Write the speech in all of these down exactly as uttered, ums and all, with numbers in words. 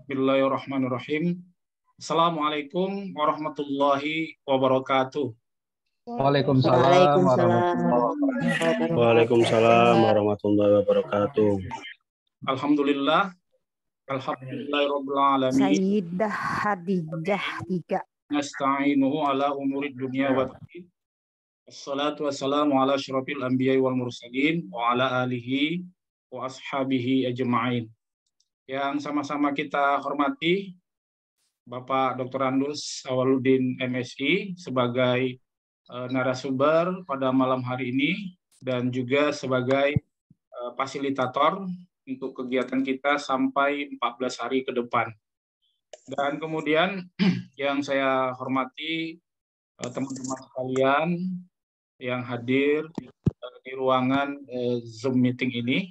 Bismillahirrahmanirrahim. Assalamualaikum warahmatullahi wabarakatuh. Waalaikumsalam Waalaikumsalam warahmatullahi warahmatullahi wabarakatuh. wabarakatuh. Waalaikumsalam warahmatullahi wabarakatuh. Alhamdulillah, alhamdulillahirabbil alamin. Sayyidah Hadijah tiga. Nasta'inuhu ala umurid dunya wa din. Wassalatu wassalamu ala asyrafil anbiya'i wal mursalin wa ala alihi wa ashabihi ajma'in. Yang sama-sama kita hormati Bapak Doktor Andus Awaludin M Si sebagai uh, narasumber pada malam hari ini dan juga sebagai uh, fasilitator untuk kegiatan kita sampai empat belas hari ke depan. Dan kemudian yang saya hormati uh, teman-teman sekalian yang hadir uh, di ruangan uh, Zoom meeting ini.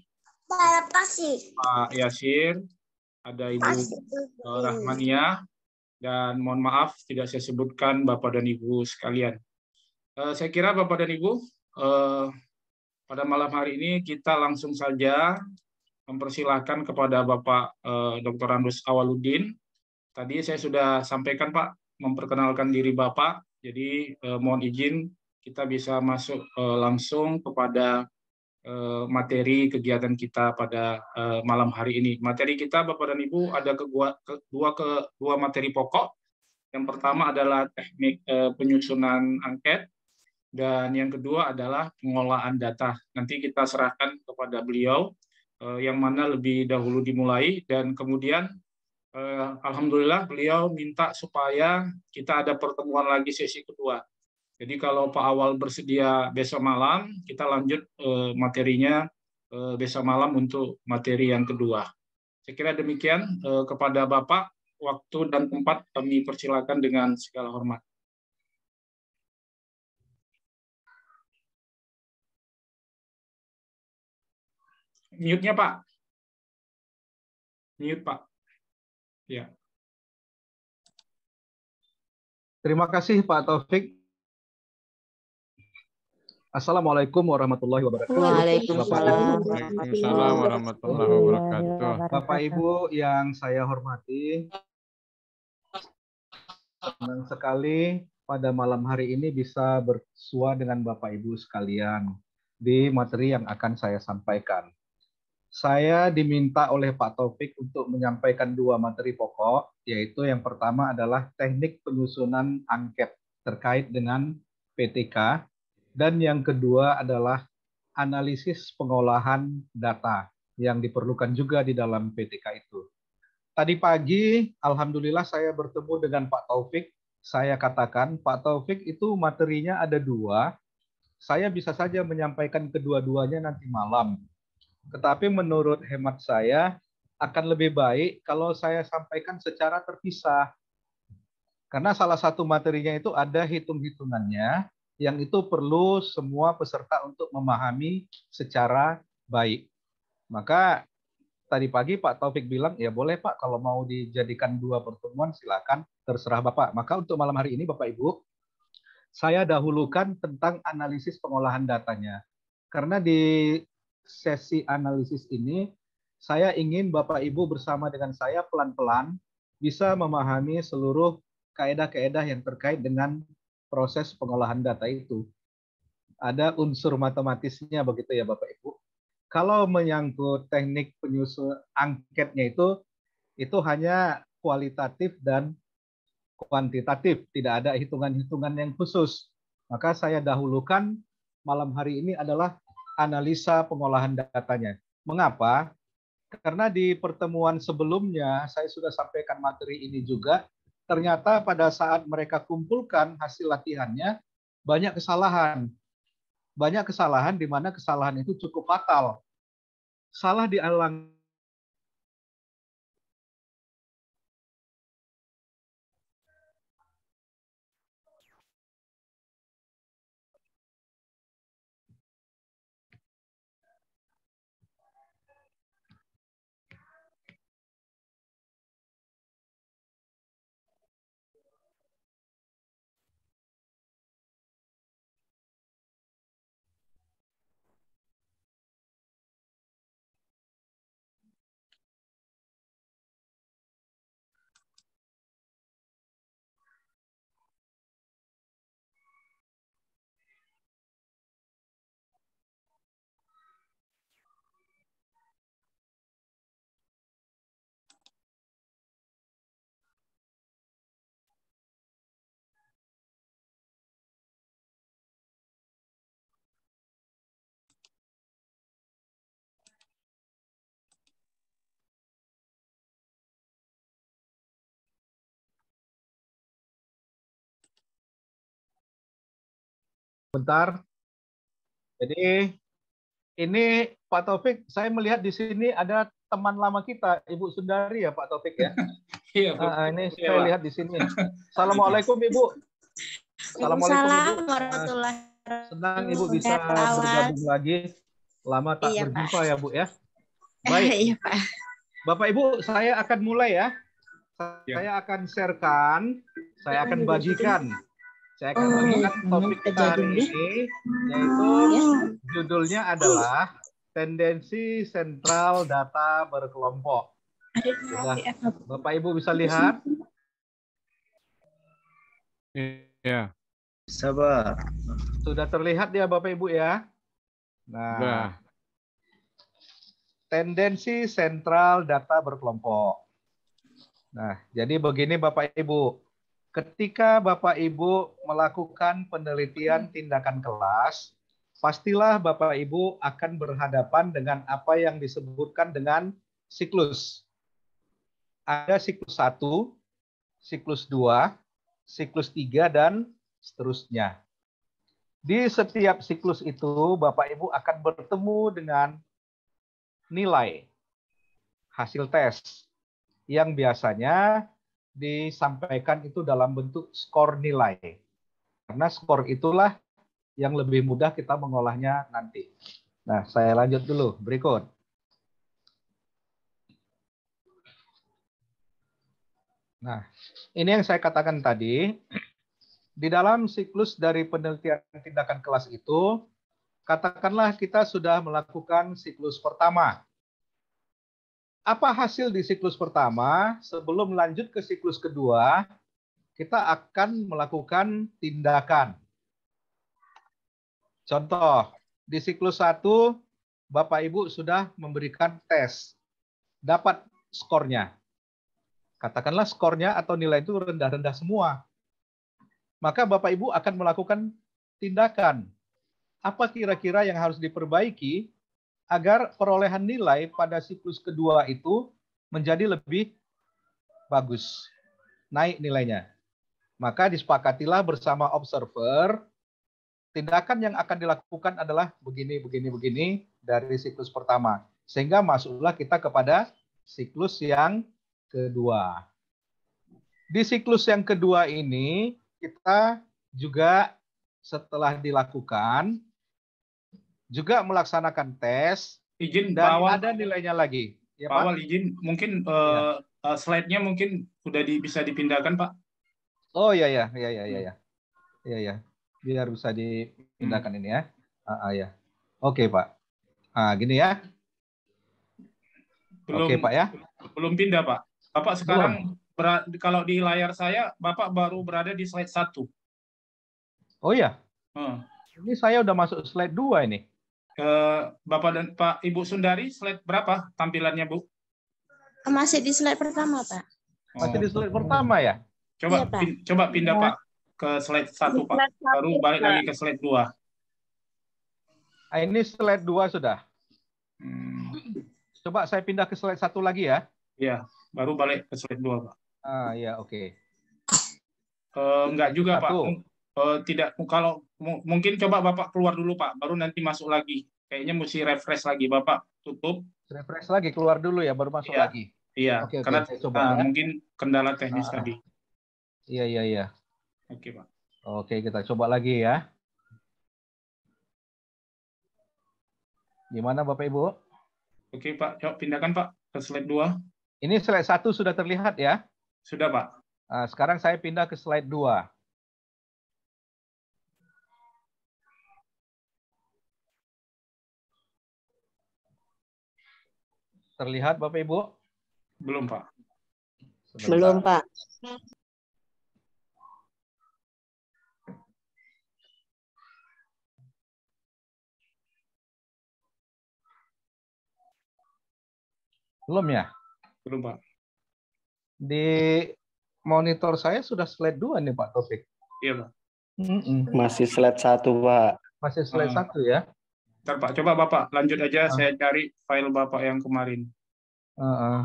Pak Yasir, ada Ibu uh, Rahmania, dan mohon maaf tidak saya sebutkan Bapak dan Ibu sekalian. Uh, saya kira Bapak dan Ibu, uh, pada malam hari ini kita langsung saja mempersilahkan kepada Bapak uh, Doktor Andus Awaludin. Tadi saya sudah sampaikan Pak, memperkenalkan diri Bapak, jadi uh, mohon izin kita bisa masuk uh, langsung kepada uh, materi kegiatan kita pada uh, malam hari ini. Materi kita Bapak dan Ibu ada kedua, kedua, kedua materi pokok. Yang pertama adalah teknik uh, penyusunan angket, dan yang kedua adalah pengolahan data. Nanti kita serahkan kepada beliau, uh, yang mana lebih dahulu dimulai, dan kemudian uh, alhamdulillah beliau minta supaya kita ada pertemuan lagi sesi kedua. Jadi kalau Pak Awal bersedia besok malam, kita lanjut uh, materinya uh, besok malam untuk materi yang kedua. Saya kira demikian. Uh, kepada Bapak, waktu dan tempat kami persilakan dengan segala hormat. Mute-nya Pak. Mute Pak. Ya. Terima kasih Pak Taufik. Assalamualaikum warahmatullahi wabarakatuh. Waalaikumsalam Waalaikumsalam warahmatullahi wabarakatuh. Bapak Ibu yang saya hormati, senang sekali pada malam hari ini bisa bersua dengan Bapak Ibu sekalian di materi yang akan saya sampaikan. Saya diminta oleh Pak Taufik untuk menyampaikan dua materi pokok, yaitu yang pertama adalah teknik penyusunan angket terkait dengan P T K, dan yang kedua adalah analisis pengolahan data yang diperlukan juga di dalam P T K itu. Tadi pagi, alhamdulillah saya bertemu dengan Pak Taufik. Saya katakan, Pak Taufik itu materinya ada dua. Saya bisa saja menyampaikan kedua-duanya nanti malam. Tetapi menurut hemat saya, akan lebih baik kalau saya sampaikan secara terpisah. Karena salah satu materinya itu ada hitung-hitungannya, yang itu perlu semua peserta untuk memahami secara baik. Maka tadi pagi Pak Taufik bilang, ya boleh Pak, kalau mau dijadikan dua pertemuan silakan, terserah Bapak. Maka untuk malam hari ini Bapak Ibu, saya dahulukan tentang analisis pengolahan datanya. Karena di sesi analisis ini, saya ingin Bapak Ibu bersama dengan saya pelan-pelan bisa memahami seluruh kaedah-kaedah yang terkait dengan proses pengolahan data itu. Ada unsur matematisnya begitu ya Bapak Ibu. Kalau menyangkut teknik penyusun angketnya itu, itu hanya kualitatif dan kuantitatif, tidak ada hitungan-hitungan yang khusus. Maka saya dahulukan malam hari ini adalah analisa pengolahan datanya. Mengapa? Karena di pertemuan sebelumnya saya sudah sampaikan materi ini juga, ternyata pada saat mereka kumpulkan hasil latihannya, banyak kesalahan. Banyak kesalahan di mana kesalahan itu cukup fatal. Salah di alang Bentar. Jadi ini Pak Taufik, saya melihat di sini ada teman lama kita, Ibu Sundari ya Pak Taufik ya. Iya, Pak. Ah, ini Iya, saya Pak. lihat di sini. Assalamualaikum Ibu. Assalamualaikum Ibu. Waalaikumsalam Ah, warahmatullahi senang Ibu bisa wabarakatuh. bergabung lagi. Lama tak Iya, berjumpa Pak. ya Bu ya. Baik, Iya, Pak. Bapak Ibu, saya akan mulai ya. Ya. Saya akan sharekan, saya akan bagikan. Saya akan Oh, bagikan topik kita hari kejadian. ini, yaitu Ya. judulnya adalah tendensi sentral data berkelompok. Sudah, Bapak Ibu bisa lihat? Iya. Sabar. Sudah terlihat ya Bapak Ibu ya? Nah, Udah. tendensi sentral data berkelompok. Nah, jadi begini Bapak Ibu. Ketika Bapak Ibu melakukan penelitian tindakan kelas, pastilah Bapak Ibu akan berhadapan dengan apa yang disebutkan dengan siklus. Ada siklus satu, siklus dua, siklus tiga, dan seterusnya. Di setiap siklus itu, Bapak Ibu akan bertemu dengan nilai hasil tes yang biasanya disampaikan itu dalam bentuk skor nilai. Karena skor itulah yang lebih mudah kita mengolahnya nanti. Nah, saya lanjut dulu. Berikut. Nah, ini yang saya katakan tadi. Di dalam siklus dari penelitian tindakan kelas itu, katakanlah kita sudah melakukan siklus pertama. Apa hasil di siklus pertama? Sebelum lanjut ke siklus kedua, kita akan melakukan tindakan. Contoh, di siklus satu, Bapak Ibu sudah memberikan tes. Dapat skornya. Katakanlah skornya atau nilai itu rendah-rendah semua. Maka Bapak Ibu akan melakukan tindakan. Apa kira-kira yang harus diperbaiki agar perolehan nilai pada siklus kedua itu menjadi lebih bagus, naik nilainya. Maka disepakatilah bersama observer, tindakan yang akan dilakukan adalah begini, begini, begini dari siklus pertama. Sehingga masuklah kita kepada siklus yang kedua. Di siklus yang kedua ini, kita juga setelah dilakukan, juga melaksanakan tes, Izin Pak dan Awal, ada nilainya lagi. Ya, Pak Pak? Awal izin mungkin uh, uh, slide-nya mungkin sudah di, bisa dipindahkan Pak. Oh iya ya, iya ya, iya ya. Iya ya. Biar bisa dipindahkan hmm. ini ya. Ah, ah, ya. Oke, Pak. Ah, gini ya. Belum, Oke, Pak ya. Belum pindah, Pak. Bapak sekarang berada, kalau di layar saya, Bapak baru berada di slide satu. Oh iya. Hmm. Ini saya udah masuk slide dua ini. Uh, Bapak dan Pak Ibu Sundari, slide berapa tampilannya, Bu? Masih di slide pertama, Pak. Masih di slide pertama ya? Coba Iya, Pak. pin, coba pindah, ya. Pak, ke slide satu, Pak. Baru balik lagi ke slide dua. Ah, ini slide dua sudah. Hmm. Coba saya pindah ke slide satu lagi ya. Iya, baru balik ke slide dua, Pak. Ah, ya, oke. Okay. Uh, enggak juga, satu. Pak. Uh, tidak, kalau mungkin coba Bapak keluar dulu, Pak, baru nanti masuk lagi. Kayaknya mesti refresh lagi, Bapak tutup. Refresh lagi, keluar dulu ya, baru masuk iya. lagi. Iya, oke, karena oke, coba, nah, ya. mungkin kendala teknis ah, tadi. Iya, iya, iya. Oke, Pak. Oke, kita coba lagi ya. Gimana Bapak Ibu? Oke, Pak. Coba pindahkan, Pak, ke slide dua. Ini slide satu sudah terlihat ya? Sudah, Pak. Nah, sekarang saya pindah ke slide dua. Terlihat Bapak Ibu? Belum, Pak. Sebentar. Belum, Pak. Belum ya? Belum, Pak. Di monitor saya sudah slide dua nih Pak Taufik. Iya, Pak. Mm-mm. Masih slide satu, Pak. Masih slide Hmm. satu ya? Ntar, Pak. Coba Bapak lanjut aja. Ah. Saya cari file Bapak yang kemarin. Uh-uh.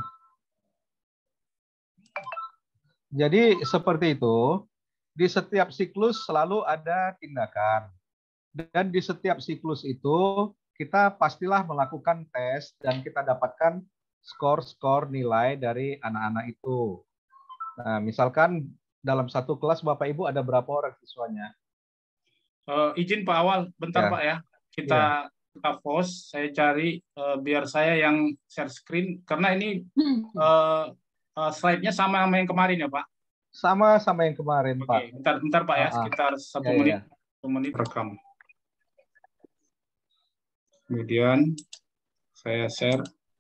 Jadi seperti itu, di setiap siklus selalu ada tindakan. Dan di setiap siklus itu kita pastilah melakukan tes dan kita dapatkan skor-skor nilai dari anak-anak itu. Nah, misalkan dalam satu kelas Bapak Ibu ada berapa orang siswanya? Uh, izin Pak Awal, bentar Ya. Pak ya. Kita Ya. kita pause, saya cari uh, biar saya yang share screen karena ini uh, uh, slide-nya sama sama yang kemarin ya Pak. Sama sama yang kemarin, Oke, Pak. bentar bentar Pak ya, Ah, ah. sekitar satu Ya, ya, menit, ya. satu menit rekam. Kemudian saya share.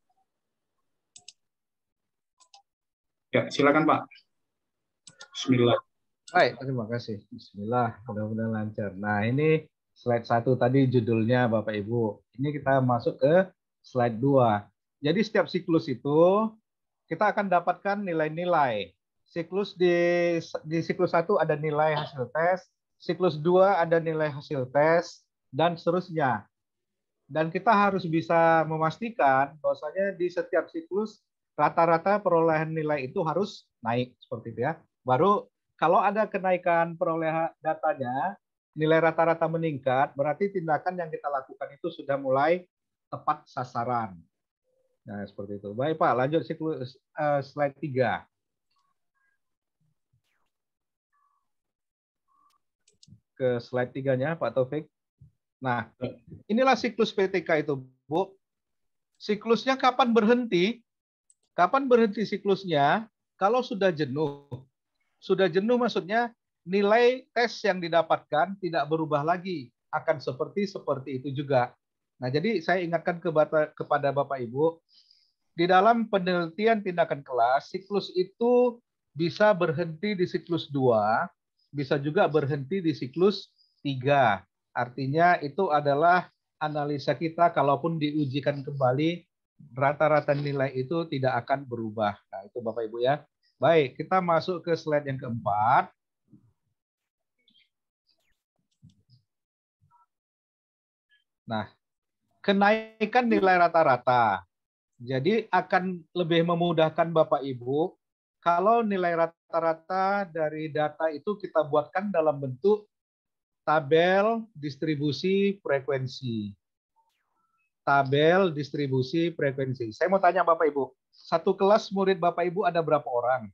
Ya, silakan Pak. Bismillah. Baik, terima kasih. Bismillah, mudah-mudahan lancar. Nah, ini slide satu tadi judulnya Bapak Ibu. Ini kita masuk ke slide dua. Jadi setiap siklus itu kita akan dapatkan nilai-nilai. Siklus di di siklus satu ada nilai hasil tes, siklus dua ada nilai hasil tes, dan seterusnya. Dan kita harus bisa memastikan bahwasanya di setiap siklus rata-rata perolehan nilai itu harus naik seperti itu ya. Baru kalau ada kenaikan perolehan datanya, nilai rata-rata meningkat, berarti tindakan yang kita lakukan itu sudah mulai tepat sasaran. Nah, seperti itu. Baik, Pak, lanjut siklus uh, slide tiga. Ke slide tiga-nya, Pak Taufik. Nah, inilah siklus P T K itu, Bu. Siklusnya kapan berhenti? Kapan berhenti siklusnya? Kalau sudah jenuh. Sudah jenuh maksudnya nilai tes yang didapatkan tidak berubah lagi. Akan seperti seperti itu juga. Nah, jadi saya ingatkan kepada Bapak Ibu, di dalam penelitian tindakan kelas, siklus itu bisa berhenti di siklus dua, bisa juga berhenti di siklus tiga. Artinya itu adalah analisa kita kalaupun diujikan kembali, rata-rata nilai itu tidak akan berubah. Nah, itu Bapak Ibu ya. Baik, kita masuk ke slide yang keempat. Nah, kenaikan nilai rata-rata. Jadi akan lebih memudahkan Bapak Ibu kalau nilai rata-rata dari data itu kita buatkan dalam bentuk tabel distribusi frekuensi. Tabel distribusi frekuensi. Saya mau tanya Bapak Ibu, satu kelas murid Bapak Ibu ada berapa orang?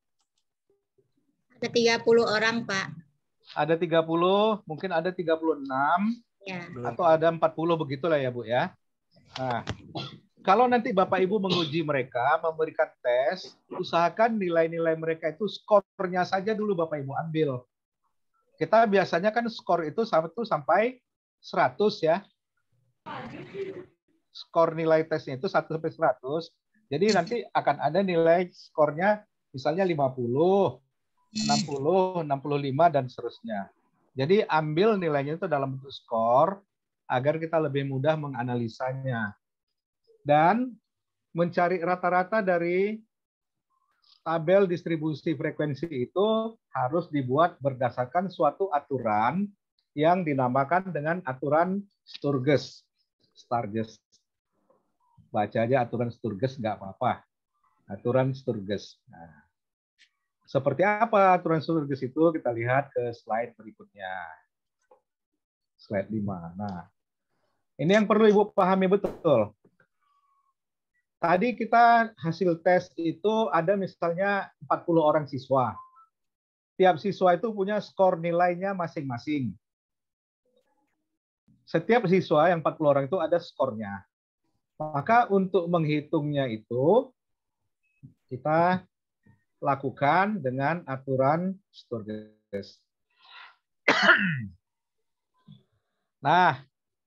Ada tiga puluh orang, Pak. Ada tiga puluh, mungkin ada tiga puluh enam, Ya. atau ada empat puluh begitulah ya Bu ya. Nah, kalau nanti Bapak Ibu menguji mereka, memberikan tes, usahakan nilai-nilai mereka itu skornya saja dulu Bapak Ibu ambil. Kita biasanya kan skor itu satu sampai seratus ya. Skor nilai tesnya itu satu sampai seratus. Jadi nanti akan ada nilai skornya misalnya lima puluh, enam puluh, enam puluh lima, dan seterusnya. Jadi ambil nilainya itu dalam bentuk skor agar kita lebih mudah menganalisanya. Dan mencari rata-rata dari tabel distribusi frekuensi itu harus dibuat berdasarkan suatu aturan yang dinamakan dengan aturan Sturges. Sturges. Baca aja aturan Sturges, nggak apa-apa. Aturan Sturges. Nah, seperti apa aturan Sturges itu? Kita lihat ke slide berikutnya. Slide lima. Nah, ini yang perlu Ibu pahami betul. Tadi kita hasil tes itu ada misalnya empat puluh orang siswa. Tiap siswa itu punya skor nilainya masing-masing. Setiap siswa yang empat puluh orang itu ada skornya. Maka untuk menghitungnya itu kita lakukan dengan aturan Sturges. Nah,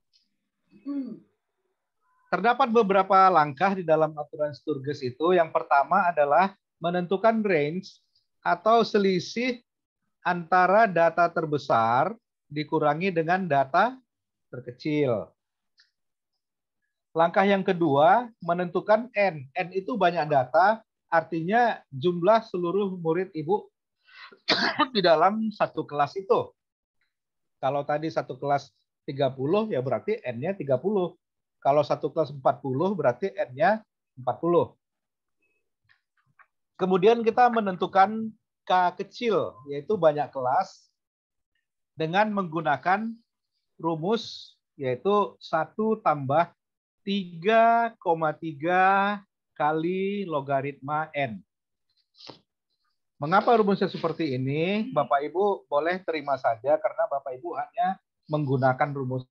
terdapat beberapa langkah di dalam aturan Sturges itu. Yang pertama adalah menentukan range atau selisih antara data terbesar dikurangi dengan data terkecil. Langkah yang kedua, menentukan N. N itu banyak data, artinya jumlah seluruh murid Ibu di dalam satu kelas itu. Kalau tadi satu kelas tiga puluh, ya berarti N-nya tiga puluh. Kalau satu kelas empat puluh, berarti N-nya empat puluh. Kemudian kita menentukan K kecil, yaitu banyak kelas, dengan menggunakan rumus yaitu satu tambah tiga koma tiga kali logaritma N. Mengapa rumusnya seperti ini? Bapak Ibu boleh terima saja karena Bapak Ibu hanya menggunakan rumus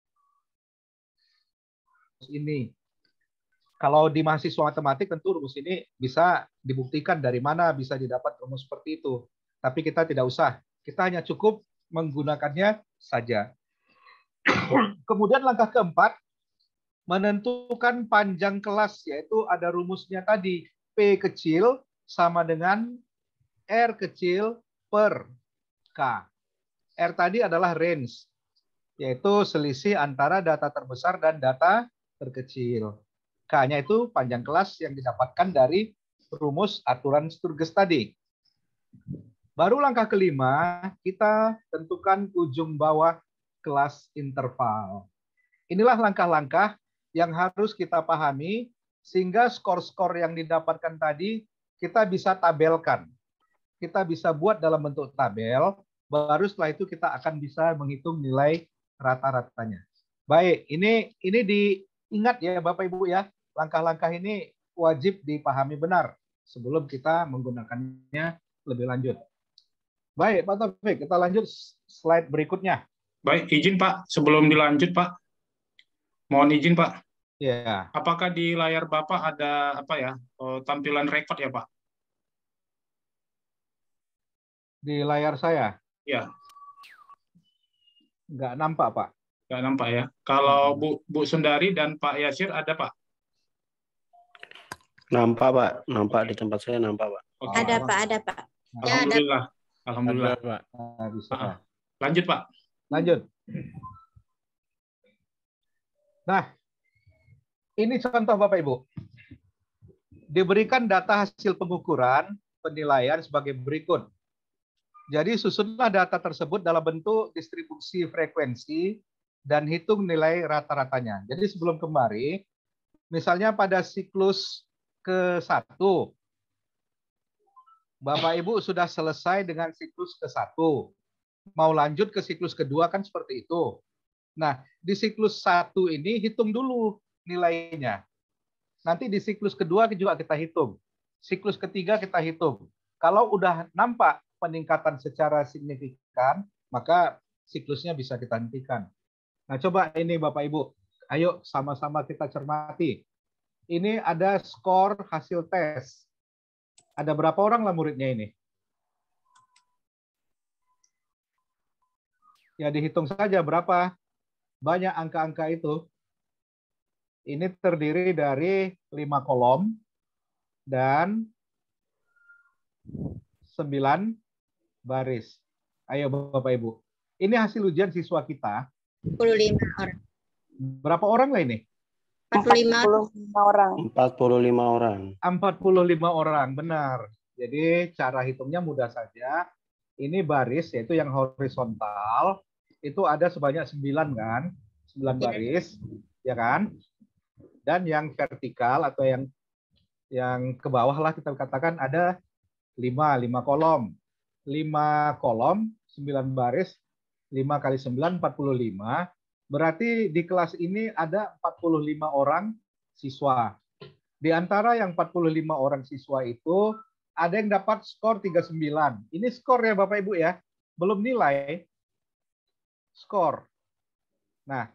ini. Kalau di mahasiswa matematik tentu rumus ini bisa dibuktikan dari mana bisa didapat rumus seperti itu. Tapi kita tidak usah. Kita hanya cukup menggunakannya saja. Kemudian langkah keempat, menentukan panjang kelas, yaitu ada rumusnya tadi. P kecil sama dengan R kecil per K. R tadi adalah range, yaitu selisih antara data terbesar dan data terkecil. K-nya itu panjang kelas yang didapatkan dari rumus aturan Sturges tadi. Baru langkah kelima, kita tentukan ujung bawah kelas interval. Inilah langkah-langkah yang harus kita pahami sehingga skor-skor yang didapatkan tadi kita bisa tabelkan. Kita bisa buat dalam bentuk tabel, baru setelah itu kita akan bisa menghitung nilai rata-ratanya. Baik, ini ini diingat ya Bapak Ibu ya. Langkah-langkah ini wajib dipahami benar sebelum kita menggunakannya lebih lanjut. Baik, Pak Taufik, kita lanjut slide berikutnya. Baik, izin Pak, sebelum dilanjut Pak, mohon izin Pak. Ya. Apakah di layar Bapak ada apa ya tampilan record ya Pak? Di layar saya? Ya. Nggak nampak Pak. Nggak nampak ya. Kalau Bu, Bu Sundari dan Pak Yasir ada Pak? Nampak Pak, nampak di tempat saya nampak Pak. Oke. Ada Pak, ada Pak. Ya, ada. Alhamdulillah. Alhamdulillah. Ada, Pak. Nah, bisa. Ah, lanjut Pak. Lanjut. Nah, ini contoh Bapak Ibu. Diberikan data hasil pengukuran penilaian sebagai berikut. Jadi susunlah data tersebut dalam bentuk distribusi frekuensi dan hitung nilai rata-ratanya. Jadi sebelum kembali, misalnya pada siklus ke satu, Bapak Ibu sudah selesai dengan siklus ke satu. Mau lanjut ke siklus kedua kan seperti itu. Nah, di siklus satu ini hitung dulu nilainya. Nanti di siklus kedua juga kita hitung. Siklus ketiga kita hitung. Kalau udah nampak peningkatan secara signifikan, maka siklusnya bisa kita hentikan. Nah, coba ini Bapak Ibu. Ayo sama-sama kita cermati. Ini ada skor hasil tes. Ada berapa orang lah muridnya ini? Ya dihitung saja berapa banyak angka-angka itu. Ini terdiri dari lima kolom dan sembilan baris. Ayo Bapak Ibu. Ini hasil ujian siswa kita. empat puluh lima orang. Berapa orang lah ini? empat puluh lima orang. empat puluh lima orang. empat puluh lima orang, benar. Jadi cara hitungnya mudah saja. Ini baris, yaitu yang horizontal, itu ada sebanyak sembilan kan? sembilan baris, ya kan? Dan yang vertikal atau yang yang ke bawah lah kita katakan ada lima, lima kolom. lima kolom, sembilan baris, lima kali sembilan, empat puluh lima. Berarti di kelas ini ada empat puluh lima orang siswa. Di antara yang empat puluh lima orang siswa itu, ada yang dapat skor tiga puluh sembilan. Ini skor ya Bapak Ibu ya. Belum nilai. Skor. Nah.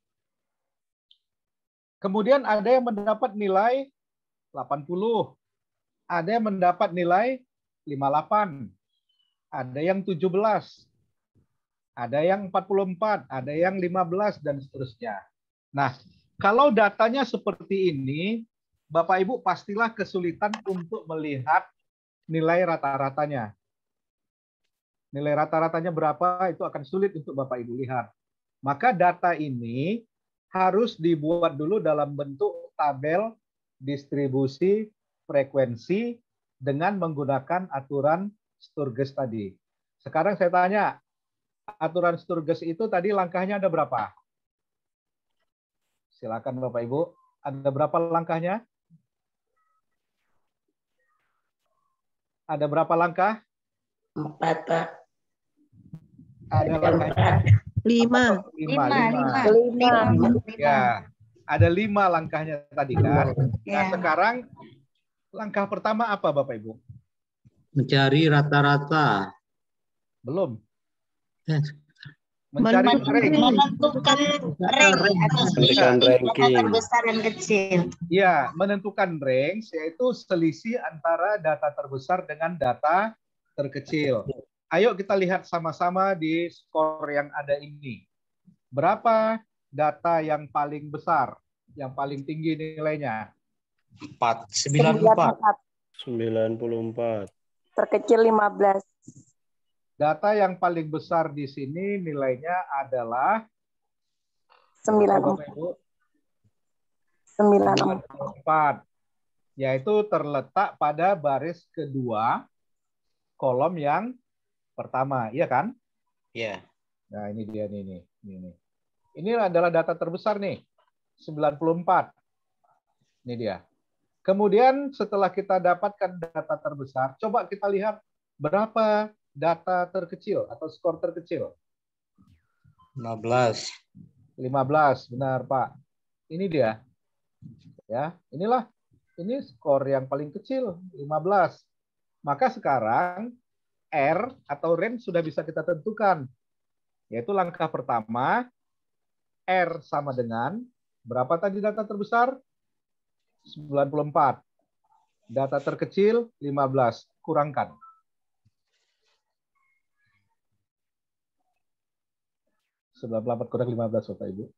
Kemudian ada yang mendapat nilai delapan puluh. Ada yang mendapat nilai lima puluh delapan. Ada yang tujuh belas. Ada yang empat puluh empat, ada yang lima belas, dan seterusnya. Nah, kalau datanya seperti ini, Bapak Ibu pastilah kesulitan untuk melihat nilai rata-ratanya. Nilai rata-ratanya berapa, itu akan sulit untuk Bapak Ibu lihat. Maka data ini harus dibuat dulu dalam bentuk tabel distribusi frekuensi dengan menggunakan aturan Sturges tadi. Sekarang saya tanya, aturan Sturges itu tadi langkahnya ada berapa? Silakan Bapak Ibu. Ada berapa langkahnya? Ada berapa langkah? Empat, Pak. Ada langkahnya Lima. Lima, Lima, lima. lima. Lima. Ya, ada lima langkahnya tadi kan. Nah, Ya. sekarang langkah pertama apa Bapak Ibu? Mencari rata-rata. Belum. Eh, Mencari Menentukan rank. Menentukan rank atau Menentukan selisih data ranking. terbesar dan kecil. Ya, menentukan range yaitu selisih antara data terbesar dengan data terkecil. Ayo kita lihat sama-sama di skor yang ada ini. Berapa data yang paling besar, yang paling tinggi nilainya? empat. sembilan puluh empat. sembilan puluh empat. Terkecil lima belas. Data yang paling besar di sini nilainya adalah sembilan berapa, Bapak Ibu? sembilan sembilan puluh empat. Yaitu terletak pada baris kedua kolom yang pertama, iya kan? Iya. Nah, ini dia nih, nih, ini. Ini adalah data terbesar nih, sembilan puluh empat. Ini dia. Kemudian setelah kita dapatkan data terbesar, coba kita lihat berapa data terkecil atau skor terkecil. lima belas. lima belas, benar Pak. Ini dia. Ya, inilah ini skor yang paling kecil, lima belas. Maka sekarang R atau range sudah bisa kita tentukan. Yaitu langkah pertama, R sama dengan berapa tadi data terbesar? sembilan puluh empat. Data terkecil lima belas. Kurangkan. sembilan puluh empat kurang lima belas, Bapak Ibu.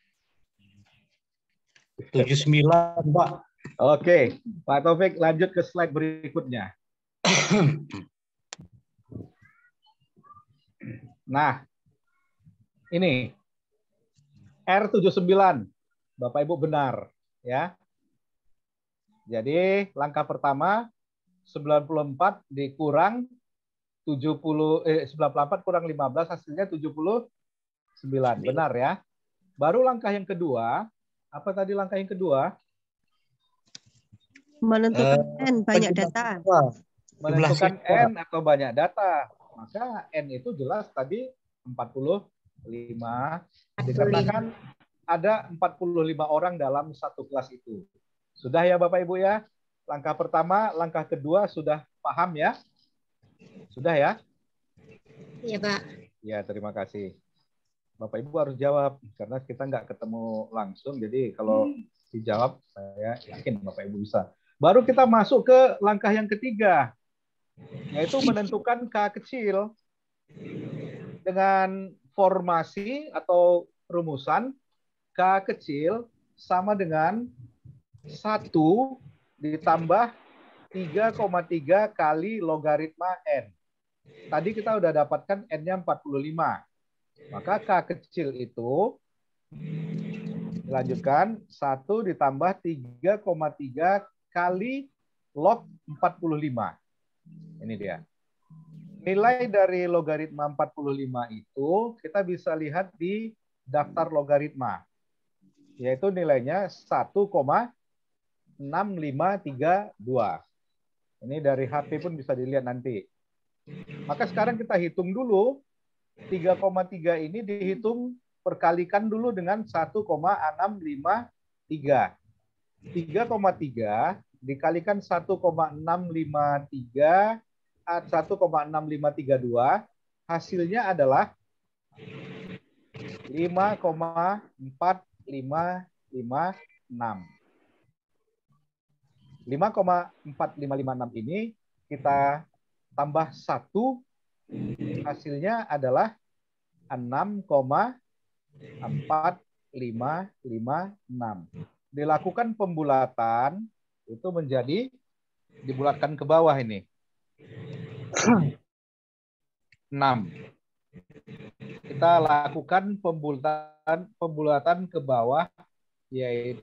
tujuh puluh sembilan, Pak. Oke, Pak Taufik lanjut ke slide berikutnya. Nah, ini R tujuh puluh sembilan. Bapak Ibu benar, ya. Jadi, langkah pertama sembilan puluh empat dikurang tujuh puluh eh sembilan puluh empat kurang lima belas hasilnya tujuh puluh sembilan. Benar ya. Baru langkah yang kedua, apa tadi langkah yang kedua? Menentukan Eh, N banyak data. Menentukan siswa. N atau banyak data. Maka N itu jelas tadi empat puluh lima. Dikarenakan ada empat puluh lima orang dalam satu kelas itu. Sudah ya Bapak Ibu ya? Langkah pertama, langkah kedua sudah paham ya? Sudah ya? Iya, Pak. Ya, terima kasih. Bapak Ibu harus jawab karena kita nggak ketemu langsung. Jadi kalau dijawab, saya yakin Bapak Ibu bisa. Baru kita masuk ke langkah yang ketiga, yaitu menentukan K kecil dengan formasi atau rumusan K kecil sama dengan satu ditambah tiga koma tiga kali logaritma N. Tadi kita udah dapatkan N-nya empat puluh lima. Maka K kecil itu dilanjutkan satu ditambah tiga koma tiga kali log empat puluh lima. Ini dia. Nilai dari logaritma empat puluh lima itu kita bisa lihat di daftar logaritma. Yaitu nilainya satu koma enam lima tiga dua. Ini dari H P pun bisa dilihat nanti. Maka sekarang kita hitung dulu. tiga koma tiga ini dihitung perkalikan dulu dengan satu koma enam lima tiga. tiga koma tiga dikalikan satu koma enam lima tiga, satu koma enam lima tiga dua, hasilnya adalah lima koma empat lima lima enam. lima koma empat lima lima enam ini kita tambah satu, hasilnya adalah enam koma empat lima lima enam. Dilakukan pembulatan itu menjadi dibulatkan ke bawah ini. enam. Kita lakukan pembulatan pembulatan ke bawah yaitu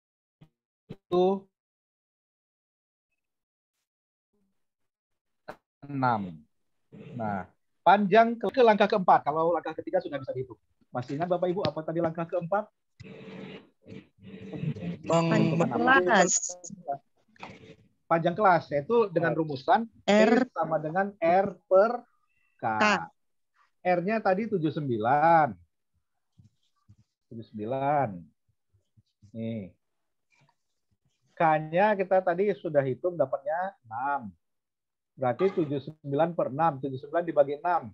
enam. Nah, panjang ke, ke langkah keempat. Kalau langkah ketiga sudah bisa dihitung. Masih ingat Bapak Ibu apa tadi langkah keempat? Panjang kelas. Panjang kelas yaitu dengan rumusan R E sama dengan R per K. K. R-nya tadi tujuh puluh sembilan. tujuh puluh sembilan. Nih. K-nya kita tadi sudah hitung dapatnya enam. Berarti tujuh puluh sembilan per enam. tujuh puluh sembilan dibagi enam.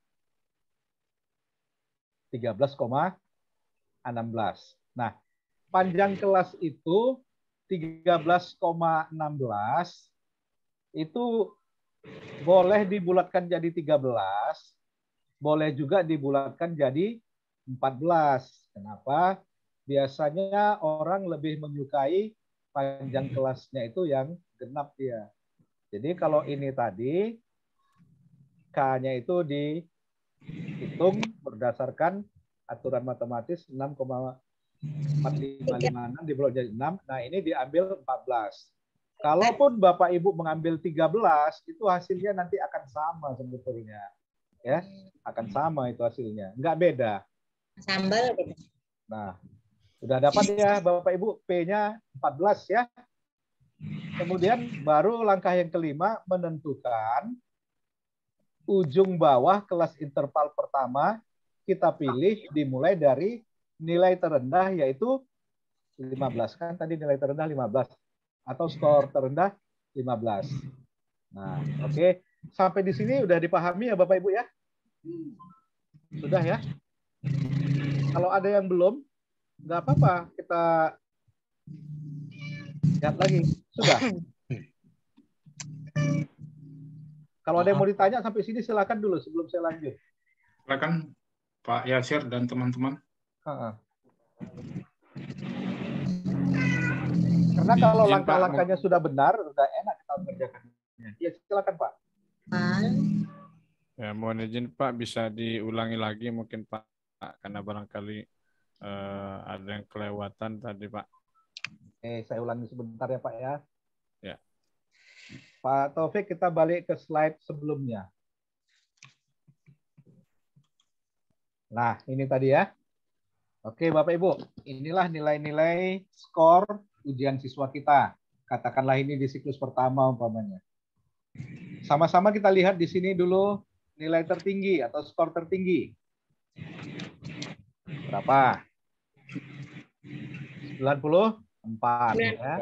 tiga belas koma enam belas. Nah, panjang kelas itu tiga belas koma enam belas itu boleh dibulatkan jadi tiga belas, boleh juga dibulatkan jadi empat belas. Kenapa? Biasanya orang lebih menyukai panjang kelasnya itu yang genap dia. Jadi kalau ini tadi K-nya itu dihitung berdasarkan aturan matematis enam koma empat lima lima enam dibulat jadi enam. Nah, ini diambil empat belas. Kalaupun Bapak Ibu mengambil tiga belas, itu hasilnya nanti akan sama sebetulnya. Ya, akan sama itu hasilnya. Enggak beda. Sambal gitu. Nah, sudah dapat ya Bapak Ibu P-nya empat belas ya. Kemudian baru langkah yang kelima menentukan ujung bawah kelas interval pertama kita pilih dimulai dari nilai terendah yaitu lima belas. Kan tadi nilai terendah lima belas. Atau skor terendah lima belas. Nah, oke. Okay. Sampai di sini udah dipahami ya Bapak Ibu ya? Sudah ya? Kalau ada yang belum, nggak apa-apa. Kita lihat lagi. Sudah? Kalau ada yang mau ditanya sampai sini silakan dulu sebelum saya lanjut. Silakan Pak Yasir dan teman-teman. Ha-ha. Karena kalau langkah-langkahnya sudah benar, sudah enak kita mengerjakannya. Ya, silakan Pak. Ya, mohon izin Pak, bisa diulangi lagi mungkin Pak, karena barangkali eh, ada yang kelewatan tadi Pak. Oke, saya ulangi sebentar ya Pak ya. Ya. Pak Taufik, kita balik ke slide sebelumnya. Nah, ini tadi ya. Oke, Bapak Ibu, inilah nilai-nilai skor ujian siswa kita. Katakanlah ini di siklus pertama umpamanya. Sama-sama kita lihat di sini dulu nilai tertinggi atau skor tertinggi. Berapa? sembilan puluh empat. Ya.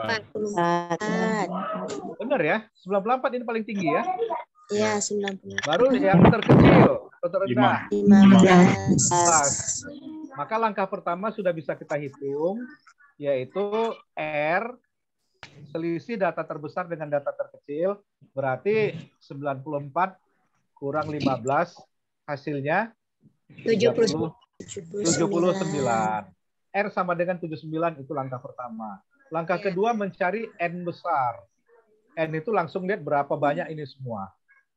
Benar ya? sembilan puluh empat ini paling tinggi ya? Iya, sembilan puluh. Baru yang terkecil atau terendah? lima belas. Maka langkah pertama sudah bisa kita hitung, yaitu R, selisih data terbesar dengan data terkecil, berarti sembilan puluh empat kurang lima belas, hasilnya tujuh puluh sembilan. R sama dengan tujuh puluh sembilan, itu langkah pertama. Langkah kedua mencari N besar. N itu langsung lihat berapa banyak ini semua.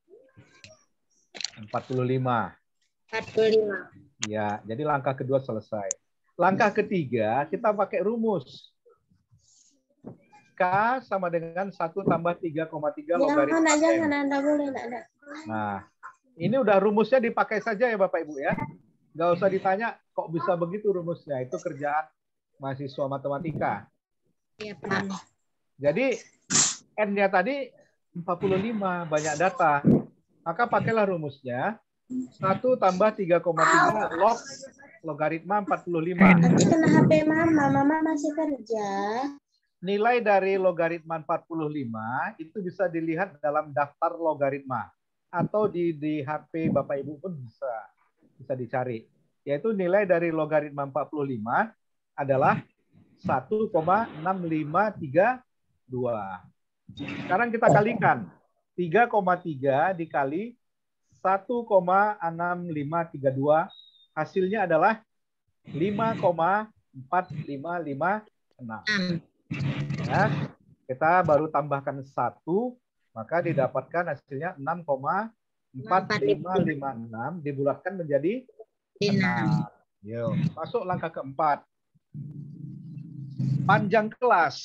empat puluh lima. empat puluh lima. Ya, jadi langkah kedua selesai. Langkah ketiga, kita pakai rumus. K sama dengan satu tambah tiga koma tiga logaritma Jangan, jangan, N. Anda boleh, ada. Nah, ini udah rumusnya dipakai saja ya Bapak Ibu ya. Nggak usah ditanya kok bisa begitu rumusnya. Itu kerjaan mahasiswa matematika. Iya, Pak. Jadi N-nya tadi empat puluh lima, banyak data. Maka pakailah rumusnya. satu tambah tiga koma tiga log logaritma empat puluh lima. Nanti kena H P Mama, Mama masih kerja. Nilai dari logaritma empat puluh lima itu bisa dilihat dalam daftar logaritma. Atau di, di H P Bapak Ibu pun bisa. Bisa dicari. Yaitu nilai dari logaritma empat puluh lima adalah satu koma enam lima tiga dua. Sekarang kita kalikan. tiga koma tiga dikali satu koma enam lima tiga dua, hasilnya adalah lima koma empat lima lima enam. Ya, kita baru tambahkan satu, maka didapatkan hasilnya enam koma empat lima lima enam, dibulatkan menjadi enam. Yuk, masuk langkah keempat. Panjang kelas.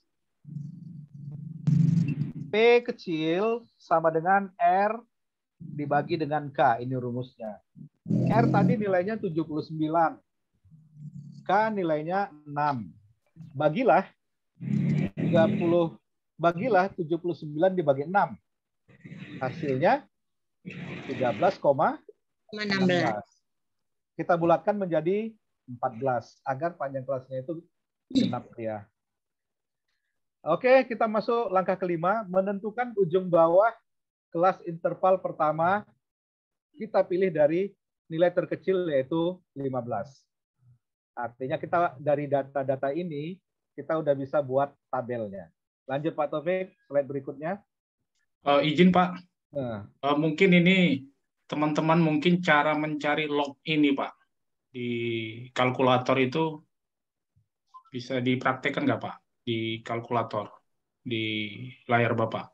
P kecil sama dengan R dibagi dengan K. Ini rumusnya. R tadi nilainya tujuh puluh sembilan. K nilainya enam. Bagilah tiga puluh, bagilah tujuh puluh sembilan dibagi enam. Hasilnya tiga belas koma enam belas. Kita bulatkan menjadi empat belas agar panjang kelasnya itu genap ya. Oke, kita masuk langkah kelima, menentukan ujung bawah kelas interval pertama. Kita pilih dari nilai terkecil yaitu lima belas. Artinya kita dari data-data ini kita udah bisa buat tabelnya. Lanjut Pak Taufik, slide berikutnya. Uh, izin Pak, Nah, uh, mungkin ini teman-teman mungkin cara mencari log ini Pak di kalkulator itu bisa dipraktekkan nggak Pak di kalkulator di layar Bapak?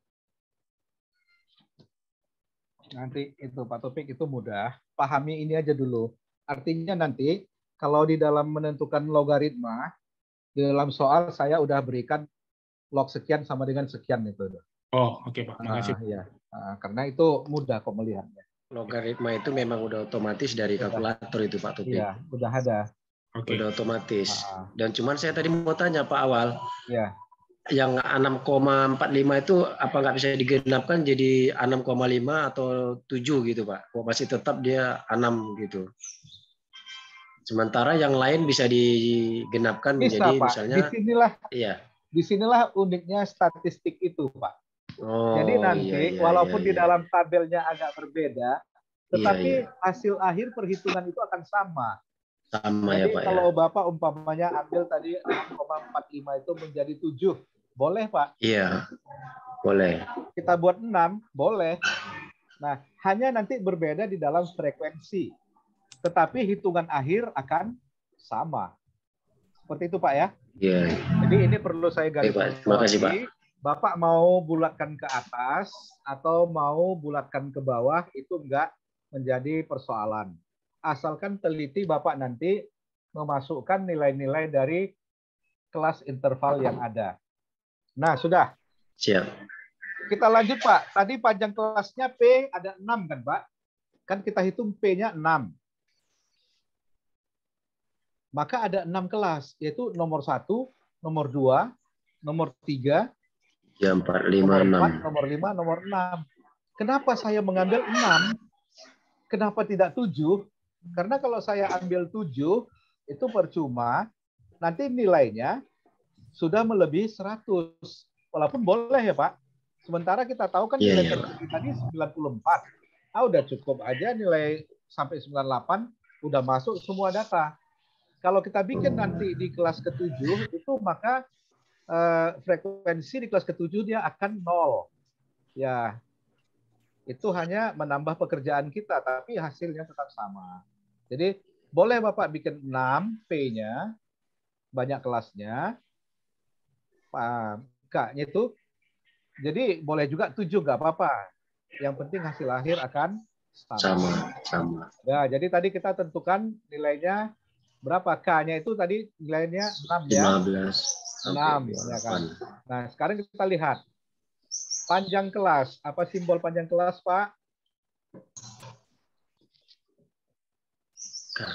nanti itu Pak Taufik itu mudah. Pahami ini aja dulu. Artinya nanti kalau di dalam menentukan logaritma, di dalam soal saya udah berikan log sekian sama dengan sekian itu. Oh, oke Pak. Makasih. Ah, ya. Ah, karena itu mudah kok melihatnya. Logaritma itu memang udah otomatis dari kalkulator itu Pak Taufik. Iya, udah ada. Oke. Udah otomatis. Ah. Dan cuman saya tadi mau tanya Pak awal, Ya. yang enam koma empat lima itu apa nggak bisa digenapkan jadi enam koma lima atau tujuh gitu Pak? Kok masih tetap dia enam gitu. Sementara yang lain bisa digenapkan Bisa, menjadi Pak. misalnya Disinilah, iya. disinilah uniknya statistik itu, Pak. Oh, Jadi nanti iya, iya, walaupun iya, di iya. dalam tabelnya agak berbeda, tetapi Iya, iya. hasil akhir perhitungan itu akan sama. Sama ya Jadi Pak ya. kalau Bapak umpamanya ambil tadi enam koma empat lima itu menjadi tujuh, boleh Pak. Iya. Boleh. Kita buat enam, boleh. Nah, hanya nanti berbeda di dalam frekuensi. Tetapi hitungan akhir akan sama. Seperti itu Pak ya. Iya. Jadi ini perlu saya garis Baik, Pak. Terima kasih, Pak. bawahi. Bapak mau bulatkan ke atas atau mau bulatkan ke bawah itu enggak menjadi persoalan. Asalkan teliti Bapak nanti memasukkan nilai-nilai dari kelas interval yang ada. Nah, sudah. Siap. Kita lanjut Pak. Tadi panjang kelasnya P ada enam kan Pak? Kan kita hitung P-nya enam. Maka ada enam kelas, yaitu nomor satu, nomor dua, nomor tiga, Ya empat lima nomor empat, enam. nomor lima, nomor enam. Kenapa saya mengambil enam? Kenapa tidak tujuh? Karena kalau saya ambil tujuh, itu percuma. Nanti nilainya sudah melebihi seratus. Walaupun boleh ya Pak. Sementara kita tahu kan Iya, nilai iya, tertinggi tadi sembilan puluh empat. Ah, udah cukup aja nilai sampai sembilan puluh delapan, udah masuk semua data. Kalau kita bikin nanti di kelas ketujuh, itu maka eh, frekuensi di kelas ketujuh dia akan nol. Ya, itu hanya menambah pekerjaan kita, tapi hasilnya tetap sama. Jadi boleh Bapak bikin enam P-nya, banyak kelasnya, K-nya itu. Jadi boleh juga tujuh, nggak apa-apa. Yang penting hasil akhir akan sama. Sama, sama. Ya, jadi tadi kita tentukan nilainya berapa? K-nya itu tadi nilainya enam ya. lima belas enam, ya kan. Nah, sekarang kita lihat panjang kelas. Apa simbol panjang kelas, Pak? K.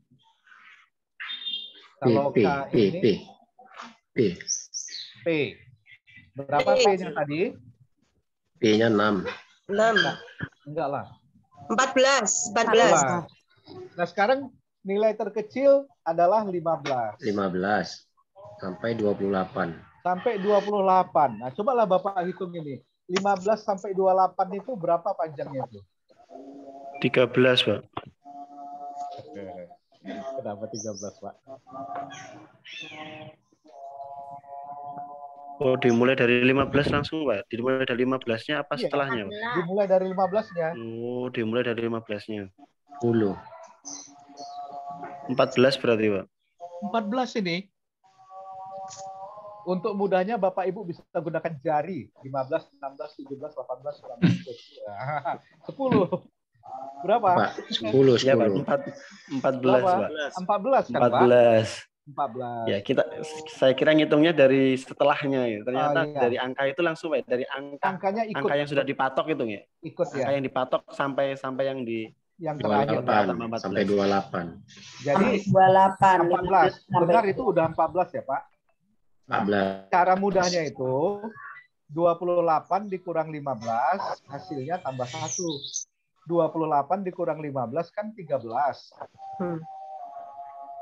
Kalau P, K P, ini P, P. P. Berapa P-nya tadi? P-nya enam. enam. Enggak lah. empat belas. empat belas. Nah, sekarang nilai terkecil adalah lima belas. lima belas sampai dua puluh delapan. Sampai dua puluh delapan. Nah, cobalah Bapak hitung ini. lima belas sampai dua puluh delapan itu berapa panjangnya itu? tiga belas, Pak. Kenapa tiga belas, Pak? Oh, dimulai dari lima belas langsung, Pak. Dimulai dari lima belasnya apa Iya. setelahnya, Pak? Dimulai dari lima belasnya. Oh, dimulai dari lima belasnya. sepuluh. empat belas berarti, Pak. empat belas ini. Untuk mudahnya Bapak Ibu bisa gunakan jari. lima belas, enam belas, tujuh belas, delapan belas, sembilan belas, sepuluh. Berapa? Pak, sepuluh, Ya, Pak. sepuluh. empat, empat belas, Berapa? Pak. empat belas kan, empat Pak? belas. empat belas. Ya, kita saya kira ngitungnya dari setelahnya ya. Ternyata Oh, iya. dari angka itu langsung, Pak, dari angka Angkanya ikut. angka yang sudah dipatok itu ya. Ikut ya. Angka yang dipatok sampai sampai yang di Yang dua terakhir. puluh delapan Tambah empat belas. sampai dua puluh delapan. Jadi dua puluh delapan. empat belas. Benar itu udah empat belas ya, Pak? empat belas. Cara mudahnya itu dua puluh delapan dikurang lima belas, hasilnya tambah satu. dua puluh delapan dikurang lima belas kan tiga belas. Hmm.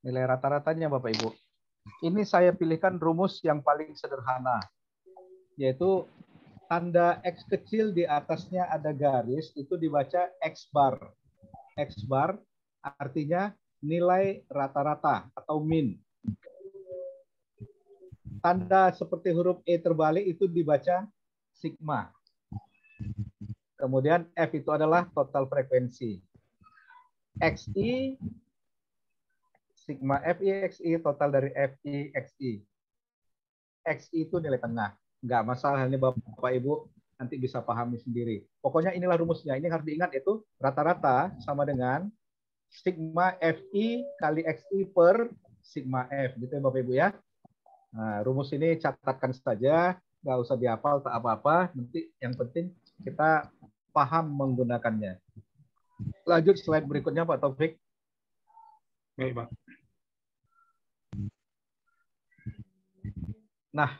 Nilai rata-ratanya Bapak Ibu. Ini saya pilihkan rumus yang paling sederhana, yaitu tanda X kecil di atasnya ada garis, itu dibaca X bar. X bar artinya nilai rata-rata atau min. Tanda seperti huruf E terbalik itu dibaca sigma. Kemudian F itu adalah total frekuensi. X I, sigma F I X I, total dari F I X I. X I itu nilai tengah. Enggak masalah, ini Bapak Ibu nanti bisa pahami sendiri. Pokoknya inilah rumusnya. Ini harus diingat, yaitu rata-rata sama dengan sigma F I kali X I per sigma F. Gitu ya Bapak Ibu ya. Nah, rumus ini catatkan saja, nggak usah dihafal tak apa-apa. Nanti yang penting kita paham menggunakannya. Lanjut slide berikutnya Pak Taufik. Baik, Pak. Nah,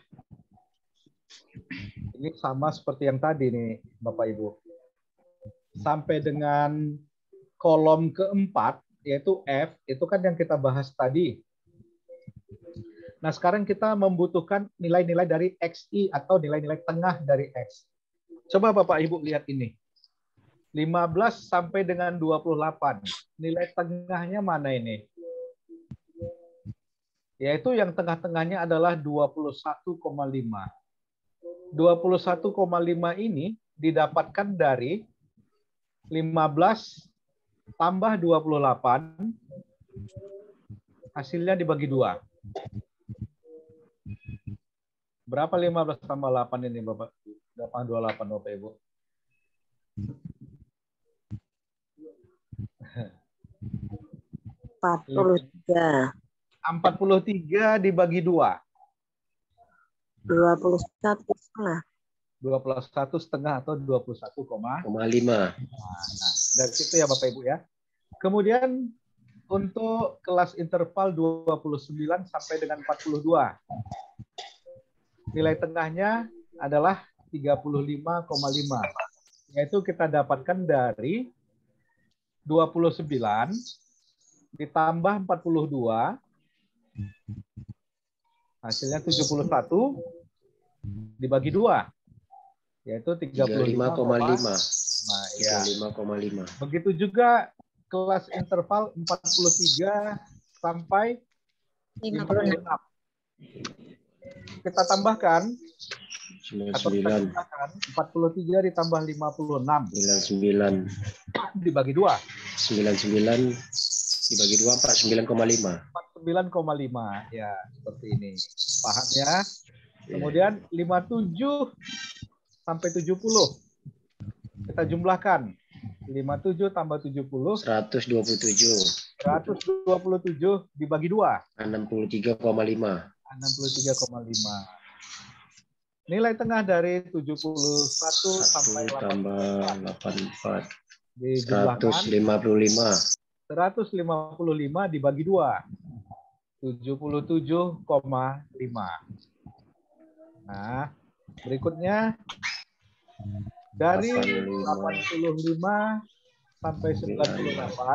ini sama seperti yang tadi nih Bapak Ibu. Sampai dengan kolom keempat, yaitu F, itu kan yang kita bahas tadi. Nah, sekarang kita membutuhkan nilai-nilai dari X I atau nilai-nilai tengah dari X. Coba Bapak Ibu lihat ini. lima belas sampai dengan dua puluh delapan. Nilai tengahnya mana ini? Yaitu yang tengah-tengahnya adalah dua puluh satu koma lima. dua puluh satu koma lima ini didapatkan dari lima belas tambah dua puluh delapan. Hasilnya dibagi dua. Berapa lima belas tambah delapan ini Bapak? delapan dua delapan Bapak Ibu. empat puluh tiga. empat puluh tiga dibagi dua. dua puluh satu setengah. dua puluh satu setengah atau dua puluh satu koma lima. Nah, dari situ ya Bapak Ibu ya. Kemudian untuk kelas interval dua puluh sembilan sampai dengan empat puluh dua. Nilai tengahnya adalah tiga puluh lima koma lima. Yaitu kita dapatkan dari dua puluh sembilan ditambah empat puluh dua. Hasilnya tujuh puluh satu dibagi dua. Yaitu tiga puluh lima koma lima. Nah, ya. tiga puluh lima koma lima. Begitu juga kelas interval empat puluh tiga sampai lima puluh enam. Kita tambahkan atau kita tambahkan empat puluh tiga ditambah lima puluh enam. sembilan puluh sembilan dibagi dua. sembilan puluh sembilan dibagi dua, empat puluh sembilan koma lima. empat puluh sembilan koma lima. Ya, seperti ini. Paham ya? Kemudian lima puluh tujuh sampai tujuh puluh. Kita jumlahkan. lima puluh tujuh tambah tujuh puluh. seratus dua puluh tujuh. seratus dua puluh tujuh dibagi dua. enam puluh tiga koma lima. enam puluh tiga koma lima. Nilai tengah dari tujuh puluh satu sampai tambah delapan puluh empat. Dijumlahkan. seratus lima puluh lima. seratus lima puluh lima dibagi dua. tujuh puluh tujuh koma lima. Nah, berikutnya dari delapan puluh lima sampai sembilan puluh delapan